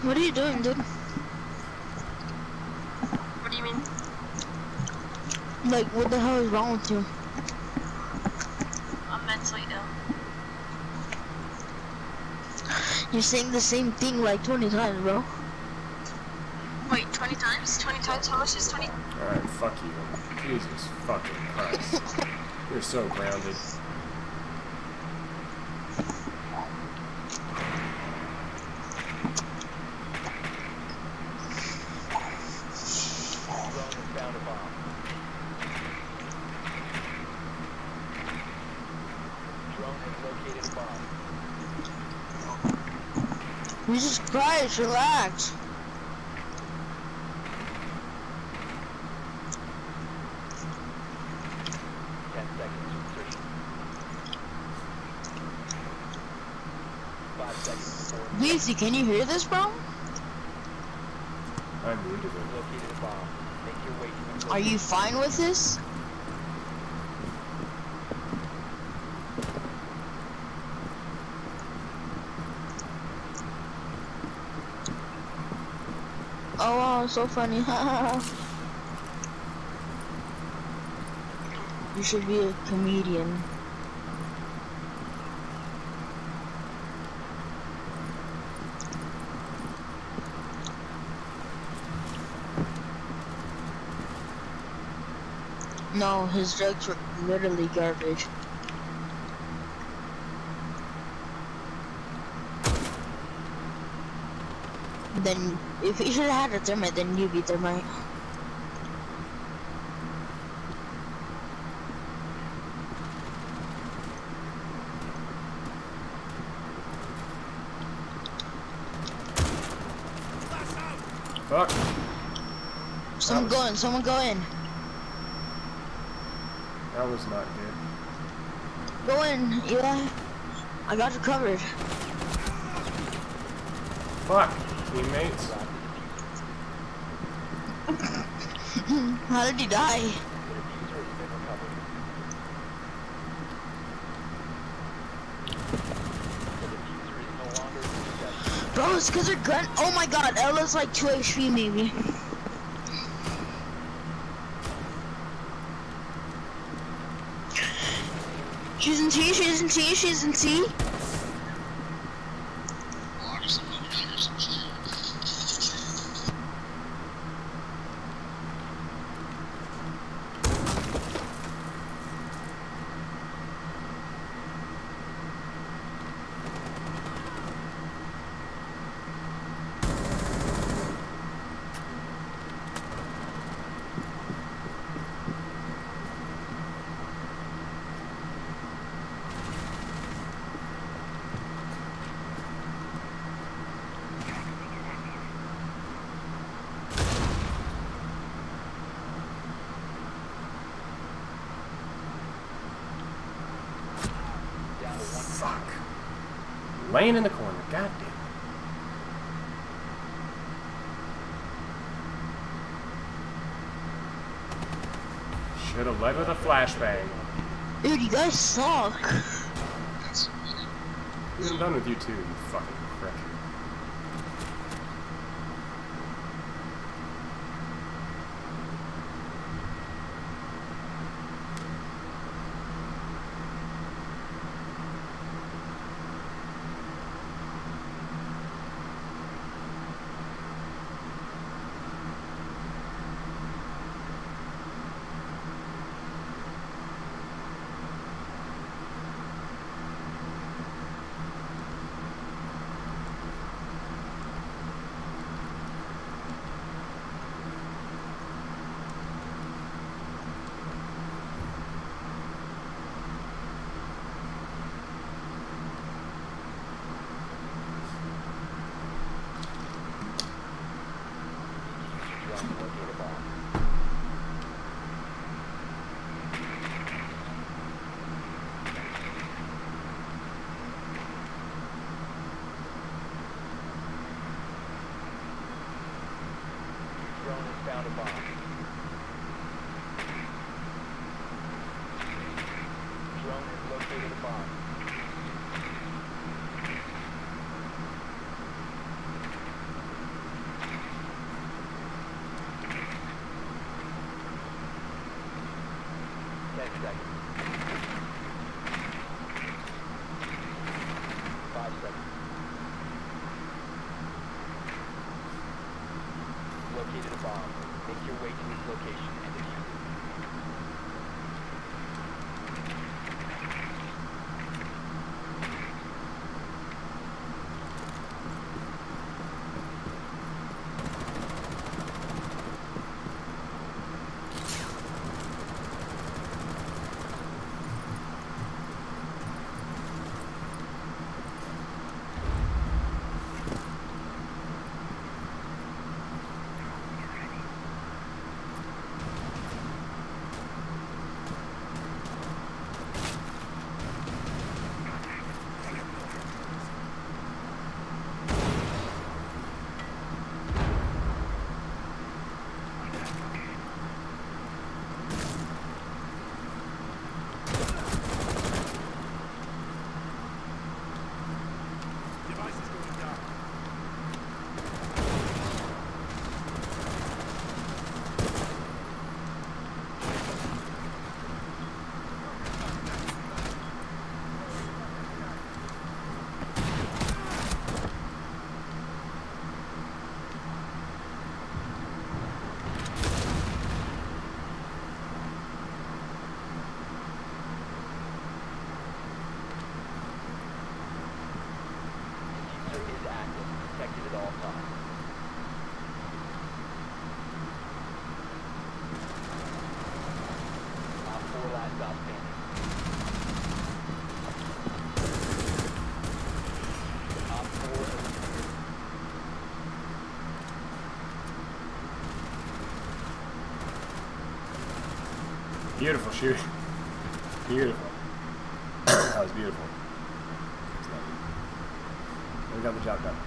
What are you doing, dude? What do you mean? Like, what the hell is wrong with you? I'm mentally ill. You're saying the same thing like 20 times, bro. Wait, 20 times? 20 times? How much is 20? Alright, fuck you. Jesus fucking Christ. You're so grounded. Jesus Christ, relax. Wheezy, can you hear this, bro? I muted it. Are you fine with this? Oh wow, so funny. You should be a comedian. No, his jokes were literally garbage. Then, if he should have had a thermite, then you be thermite. Fuck. Someone go in. That was not good. Go in, yeah. I got you covered. Fuck, teammates. How did he die? Bro, it's because her gun. Oh my god, Ella's like 2 HP maybe. She's in T, she's in T, she's in T. Fuck. Laying in the corner, god damn it. Should have led with a flashbang. Dude, you guys suck. I'm done with you too, you fucking prick. Found a bomb. Drone has located a bomb. 10 seconds. 5 seconds. Located a bomb. Make your way to its location and defuse it. Protected at all times. Op 4 last stop standing. Op 4 eliminated. Beautiful shoot. Beautiful. That was beautiful. We got the job done.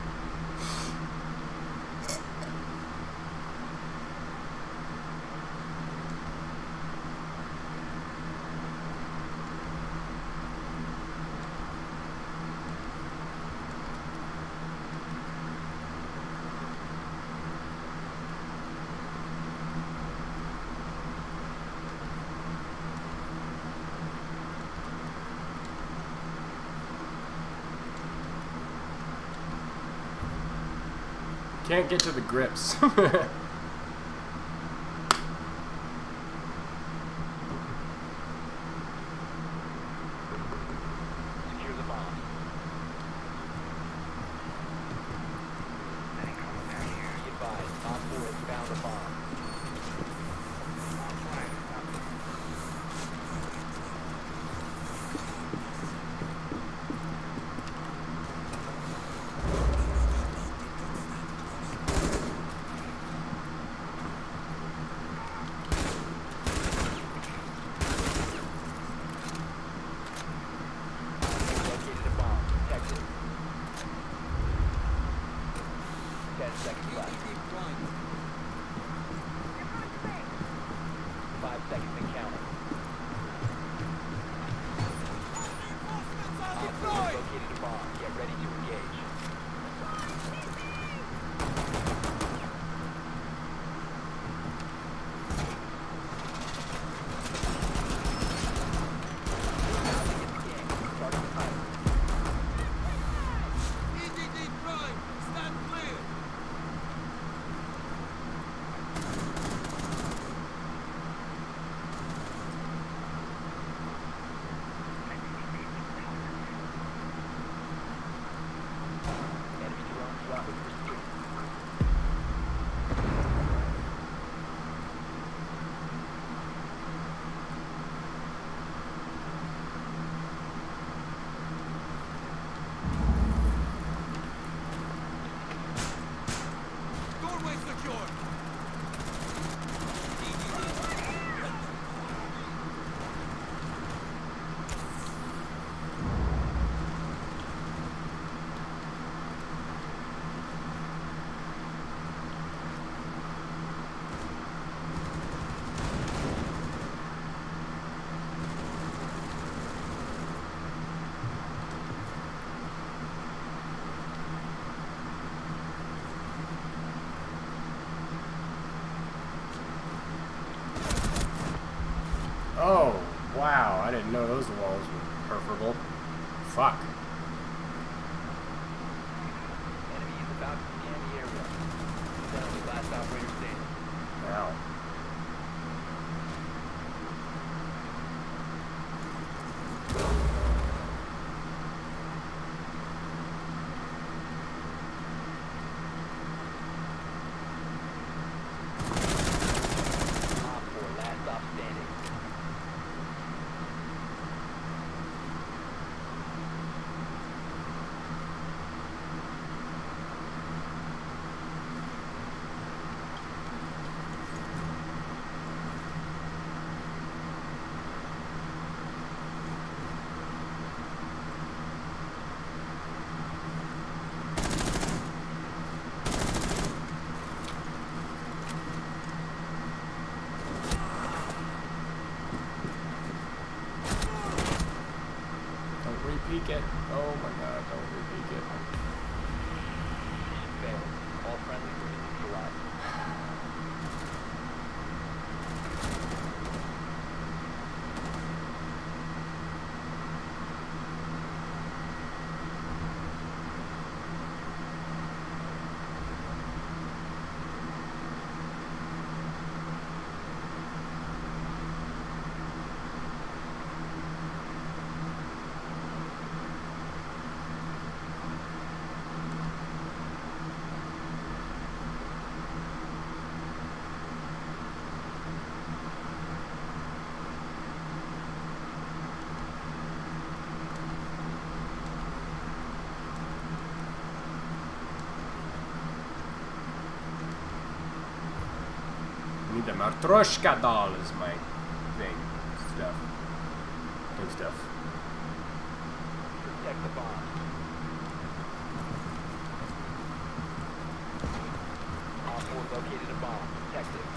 Can't get to the grips. Secure the bomb. Be advised, Op 4 has found a bomb. Oh. Wow, I didn't know those walls were perforable. Fuck. Enemy is about to scan the area. Friendly, last operator standing. Wow. Op 4, last stop standing. Don't re-peek it. Oh my god, don't re-peek it. Mission failed. All friendlies will be neutralized. I need the Matryoshka doll is my thing. Stuff. Good stuff. Protect the bomb. Op 4 located a bomb. Protect it.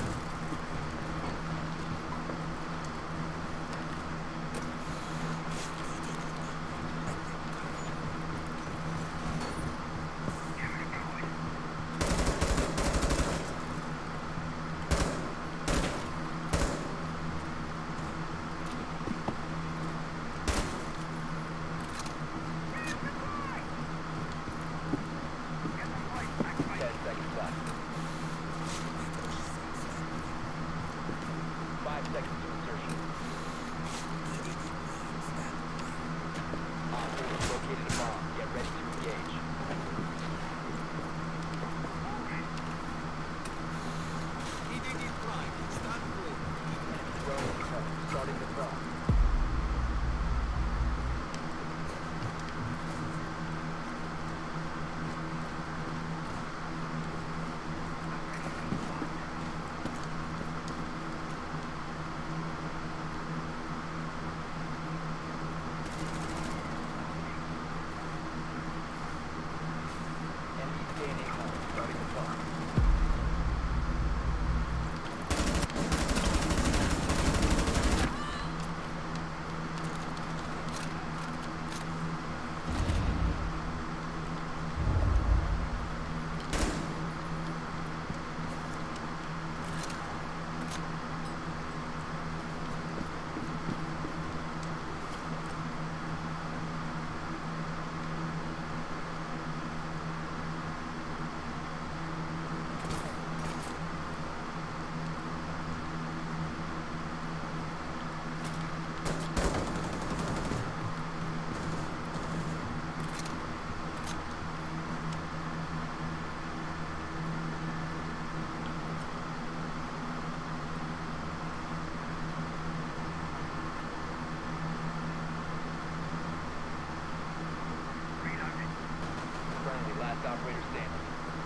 Last operator standing.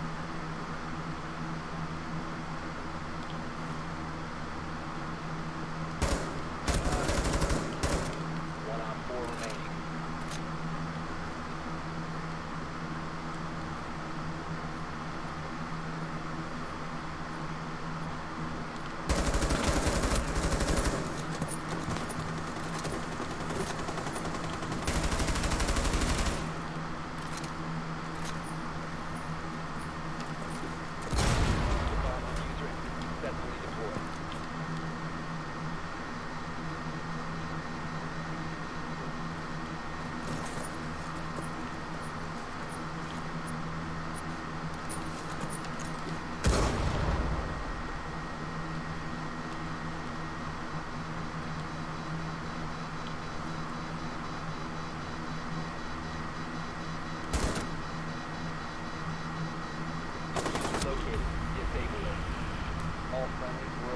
One on 4 remaining.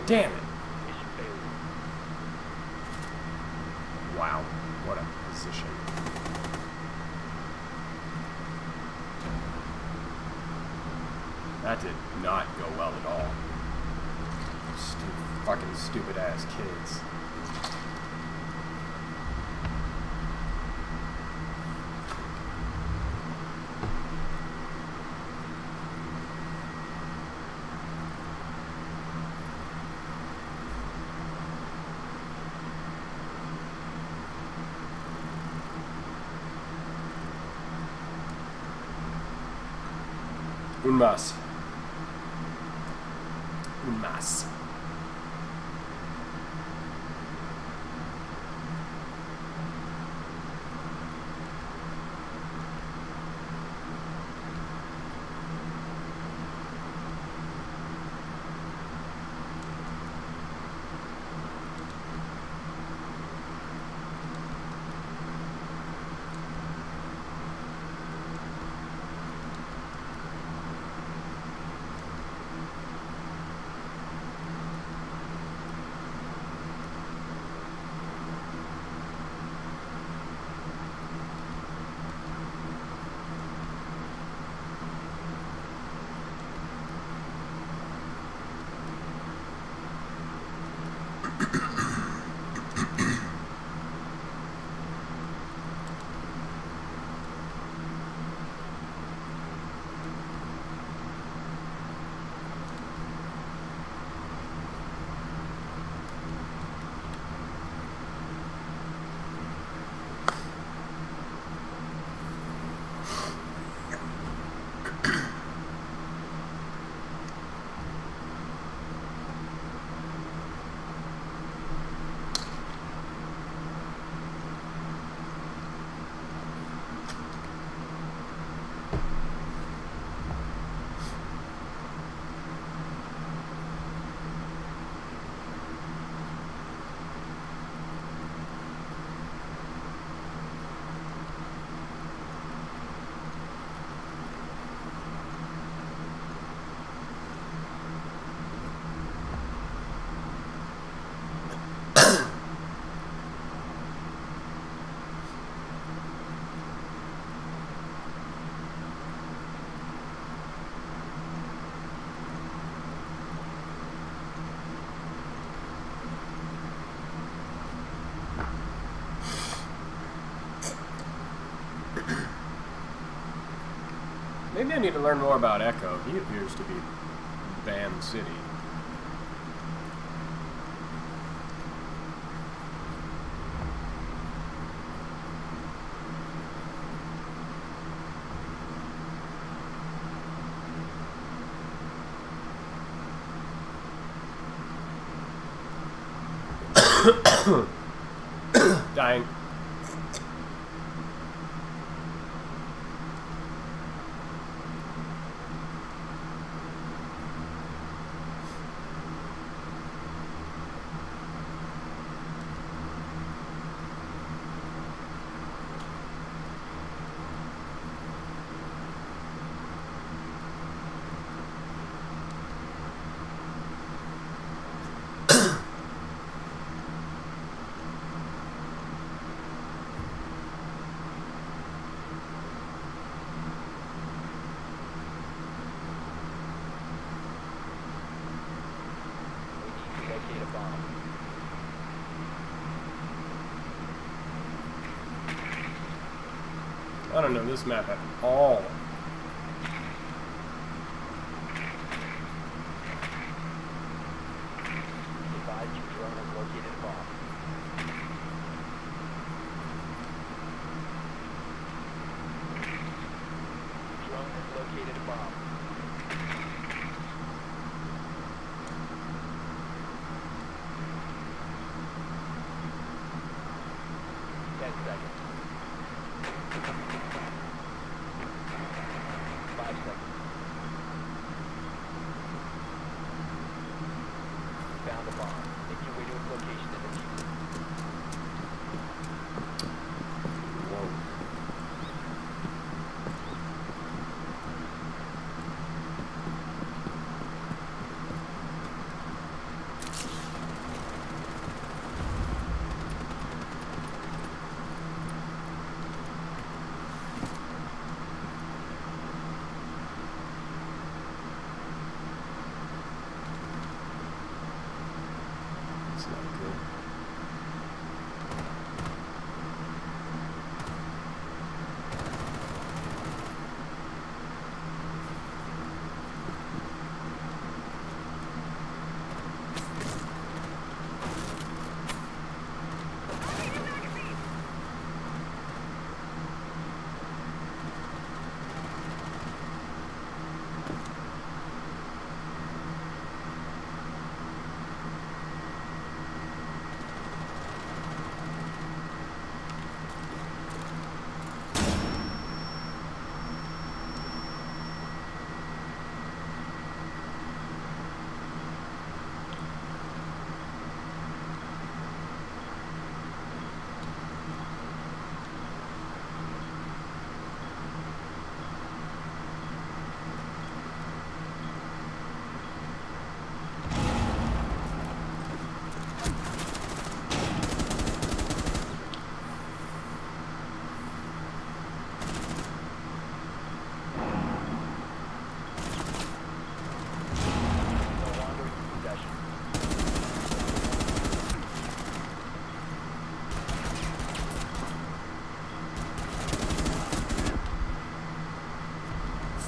Damn it. Wow, what a position. That did not go well at all. Fucking stupid ass kids. Un más. Un más. Maybe I need to learn more about Echo. He appears to be Bam City. Dying. I don't know this map at all.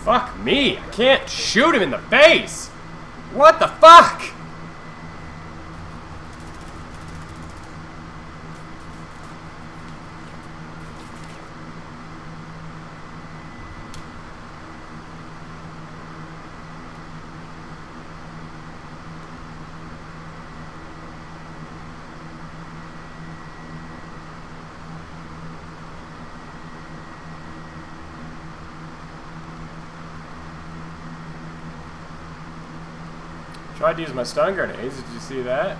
Fuck me. I can't shoot him in the face. What the fuck? Tried to use my stun grenades. Did you see that?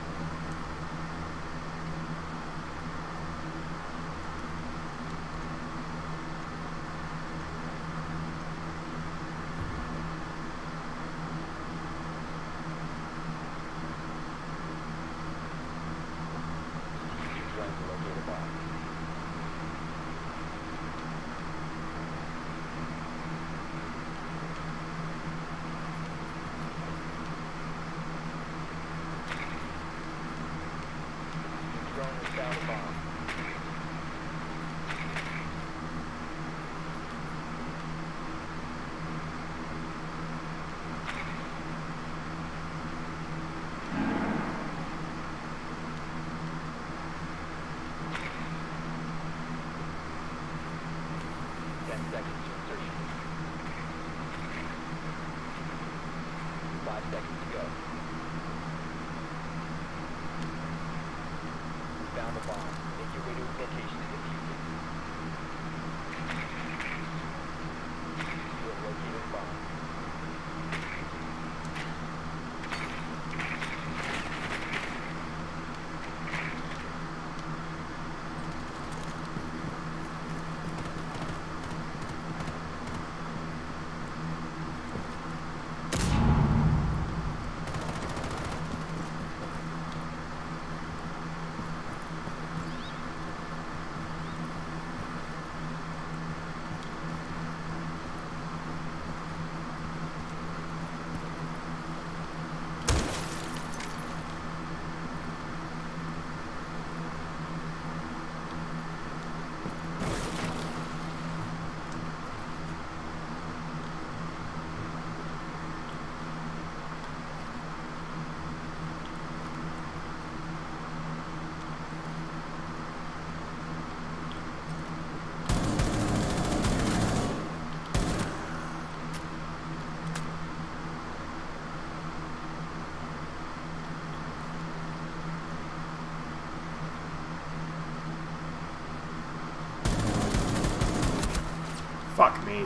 Fuck me.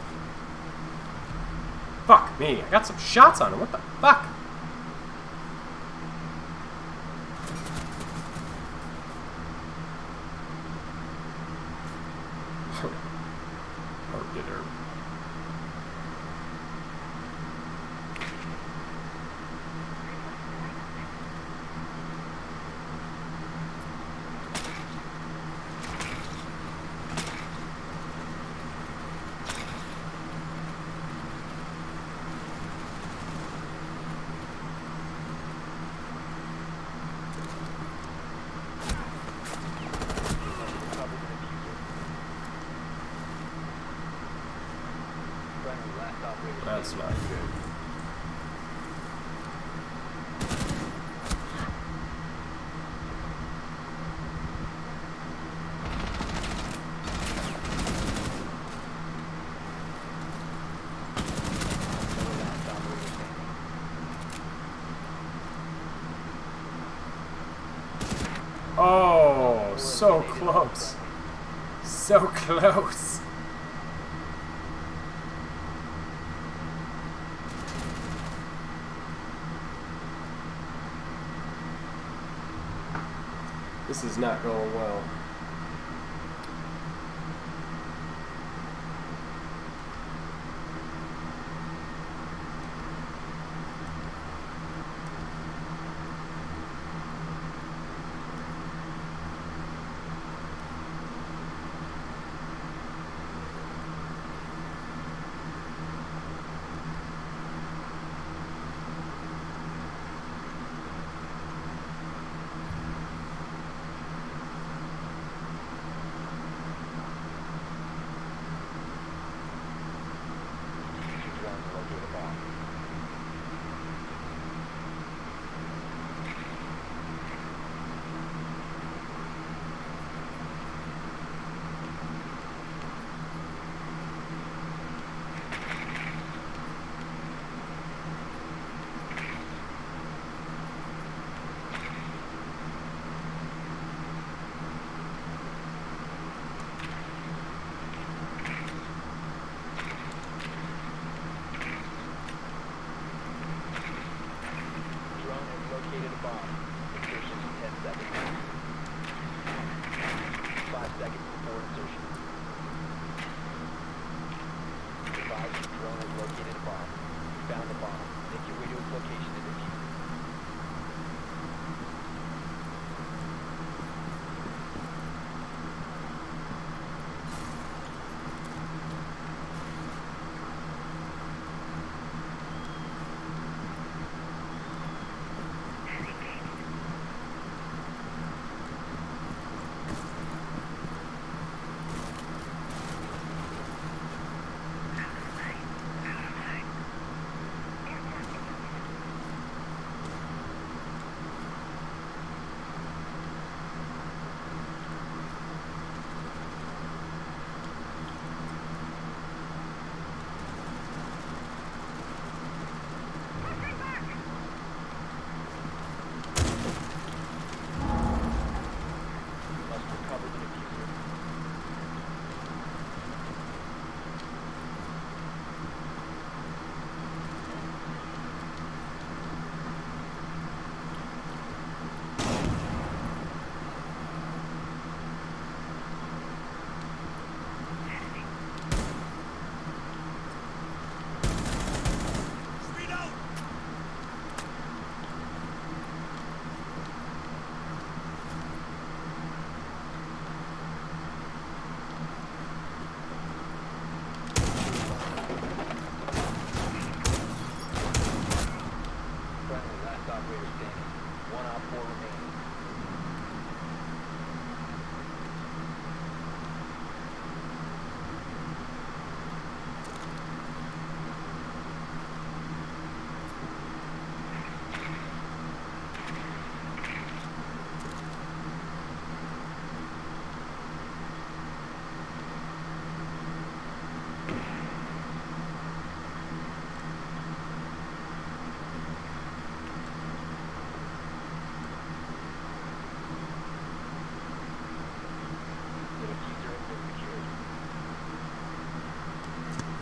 Fuck me. I got some shots on him. What the fuck? Or did her? That's not good. Oh, so close. So close. This is not going well.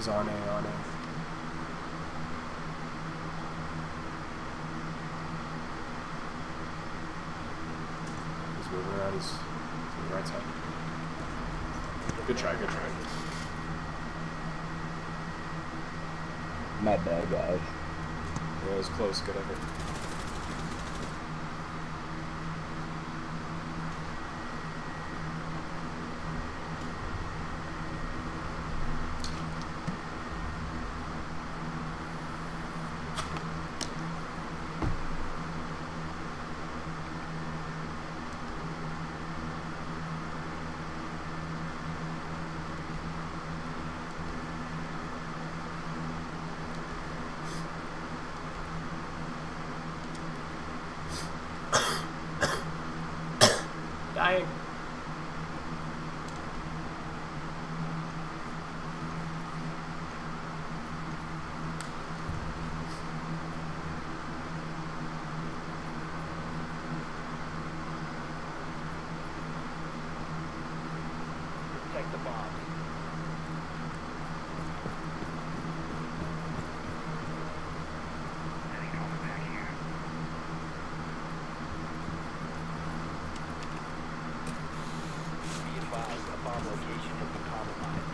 He's on A. He's moving around. He's to the right side. Good try. My bad, guys. Yeah, it was close. Good effort. Dying. Protect the bombs. Be advised, a bomb location has been compromised.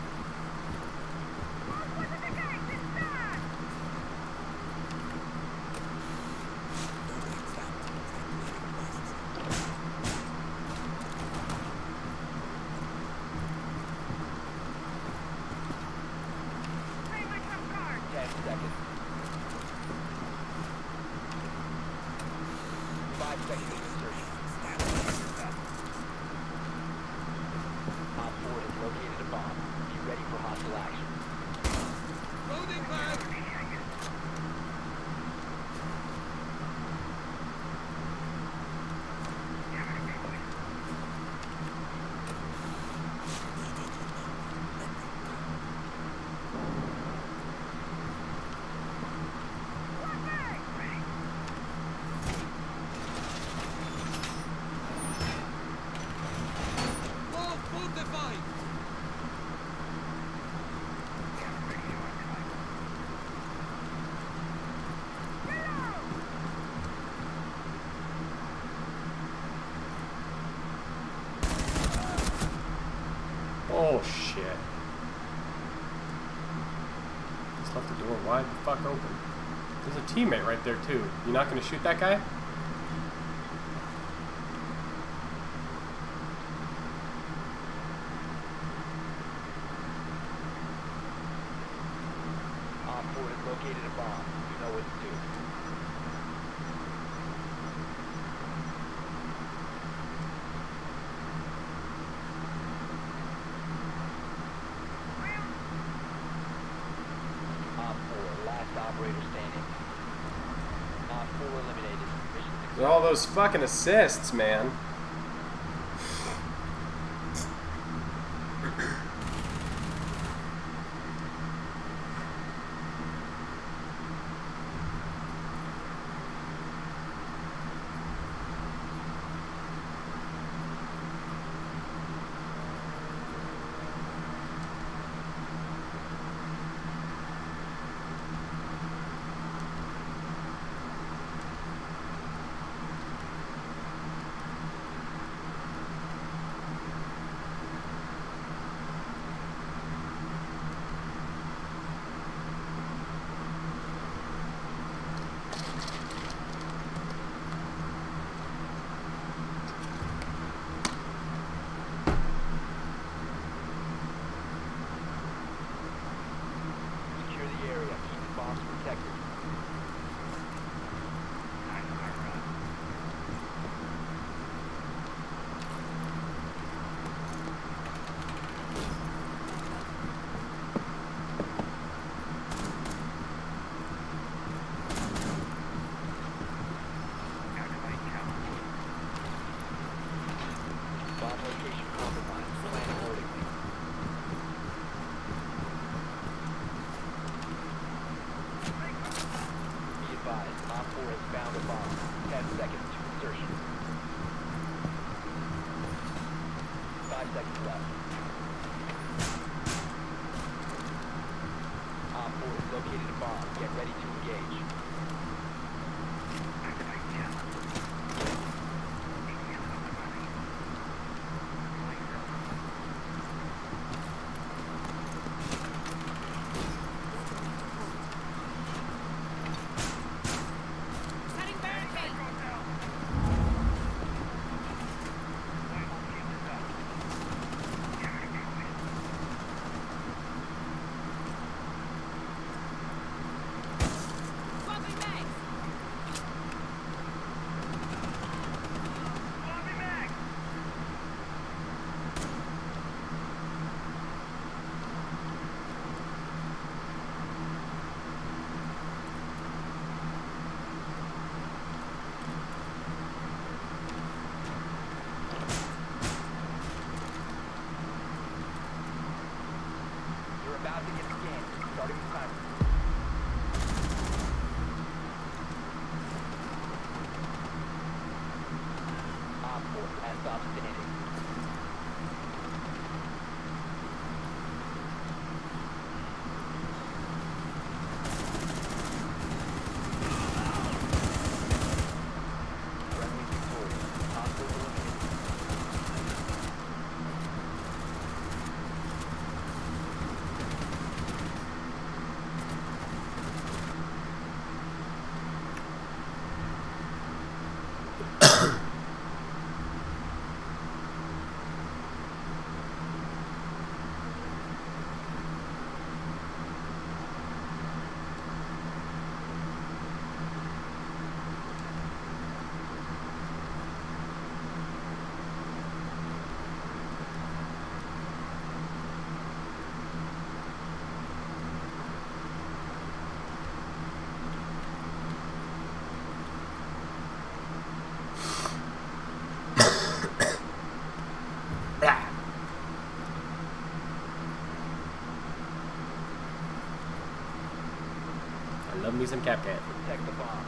Oh shit. Just left the door wide the fuck open. There's a teammate right there too. You not gonna shoot that guy? Op 4 has located a bomb. You know what to do. Operator standing. Op 4 eliminated. Mission Look at all those fucking assists, man. engage. About to get scanned. Starting the timer. Op 4 has stopped standing. Friendly victorious. Hostile eliminated. Love me some Cap Cat. Protect the bomb.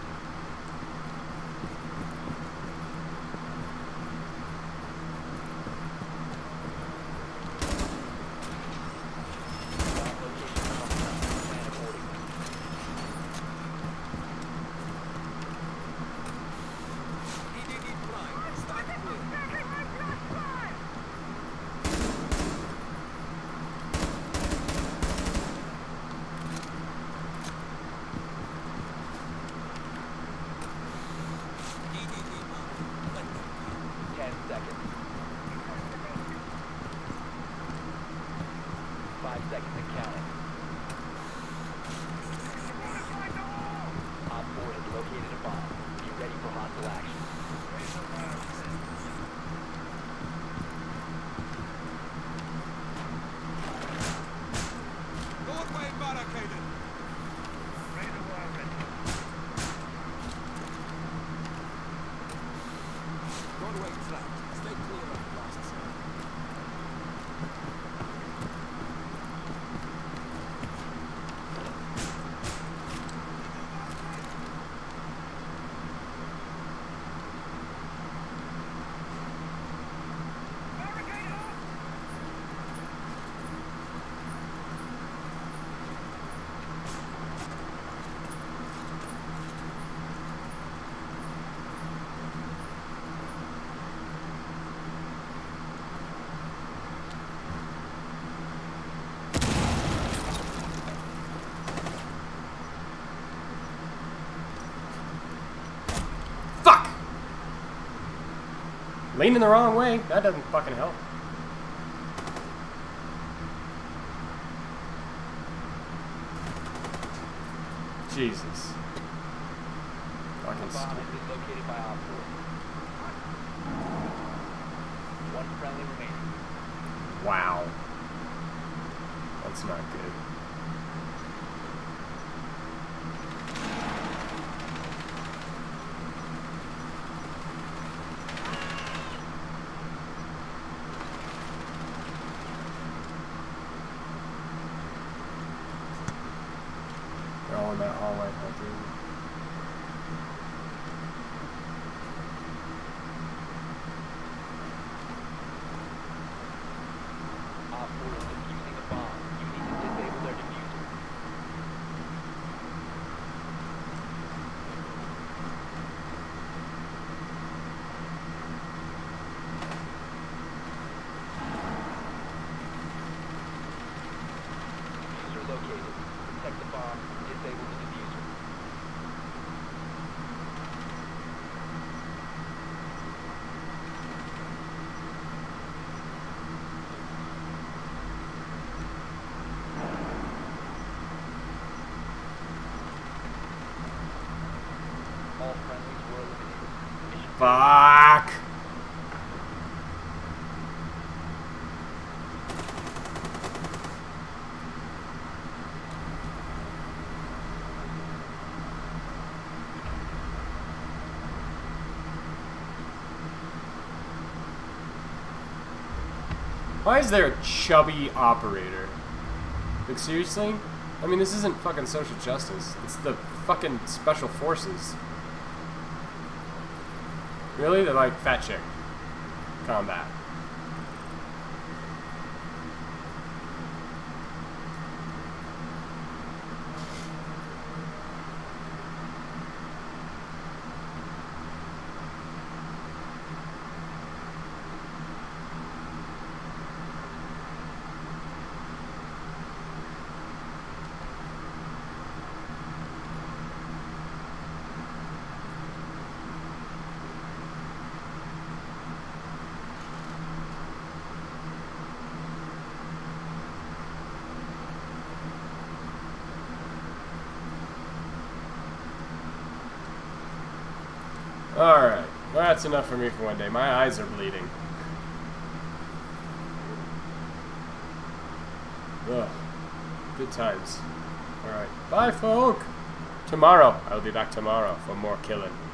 Leaning the wrong way, that doesn't fucking help. Jesus. Fucking bomb has been located by Op 4. One friendly remaining. Wow. That's not good. They're all in that hallway, I think. Op 4 is defusing a bomb. You need to disable their diffuser. Fuck. Why is there a chubby operator? Like, seriously? I mean, this isn't fucking social justice. It's the fucking special forces. Really? They're like, fat chick. Combat. Alright, that's enough for me for one day. My eyes are bleeding. Ugh. Good times. Alright, bye folk! Tomorrow, I'll be back tomorrow for more killing.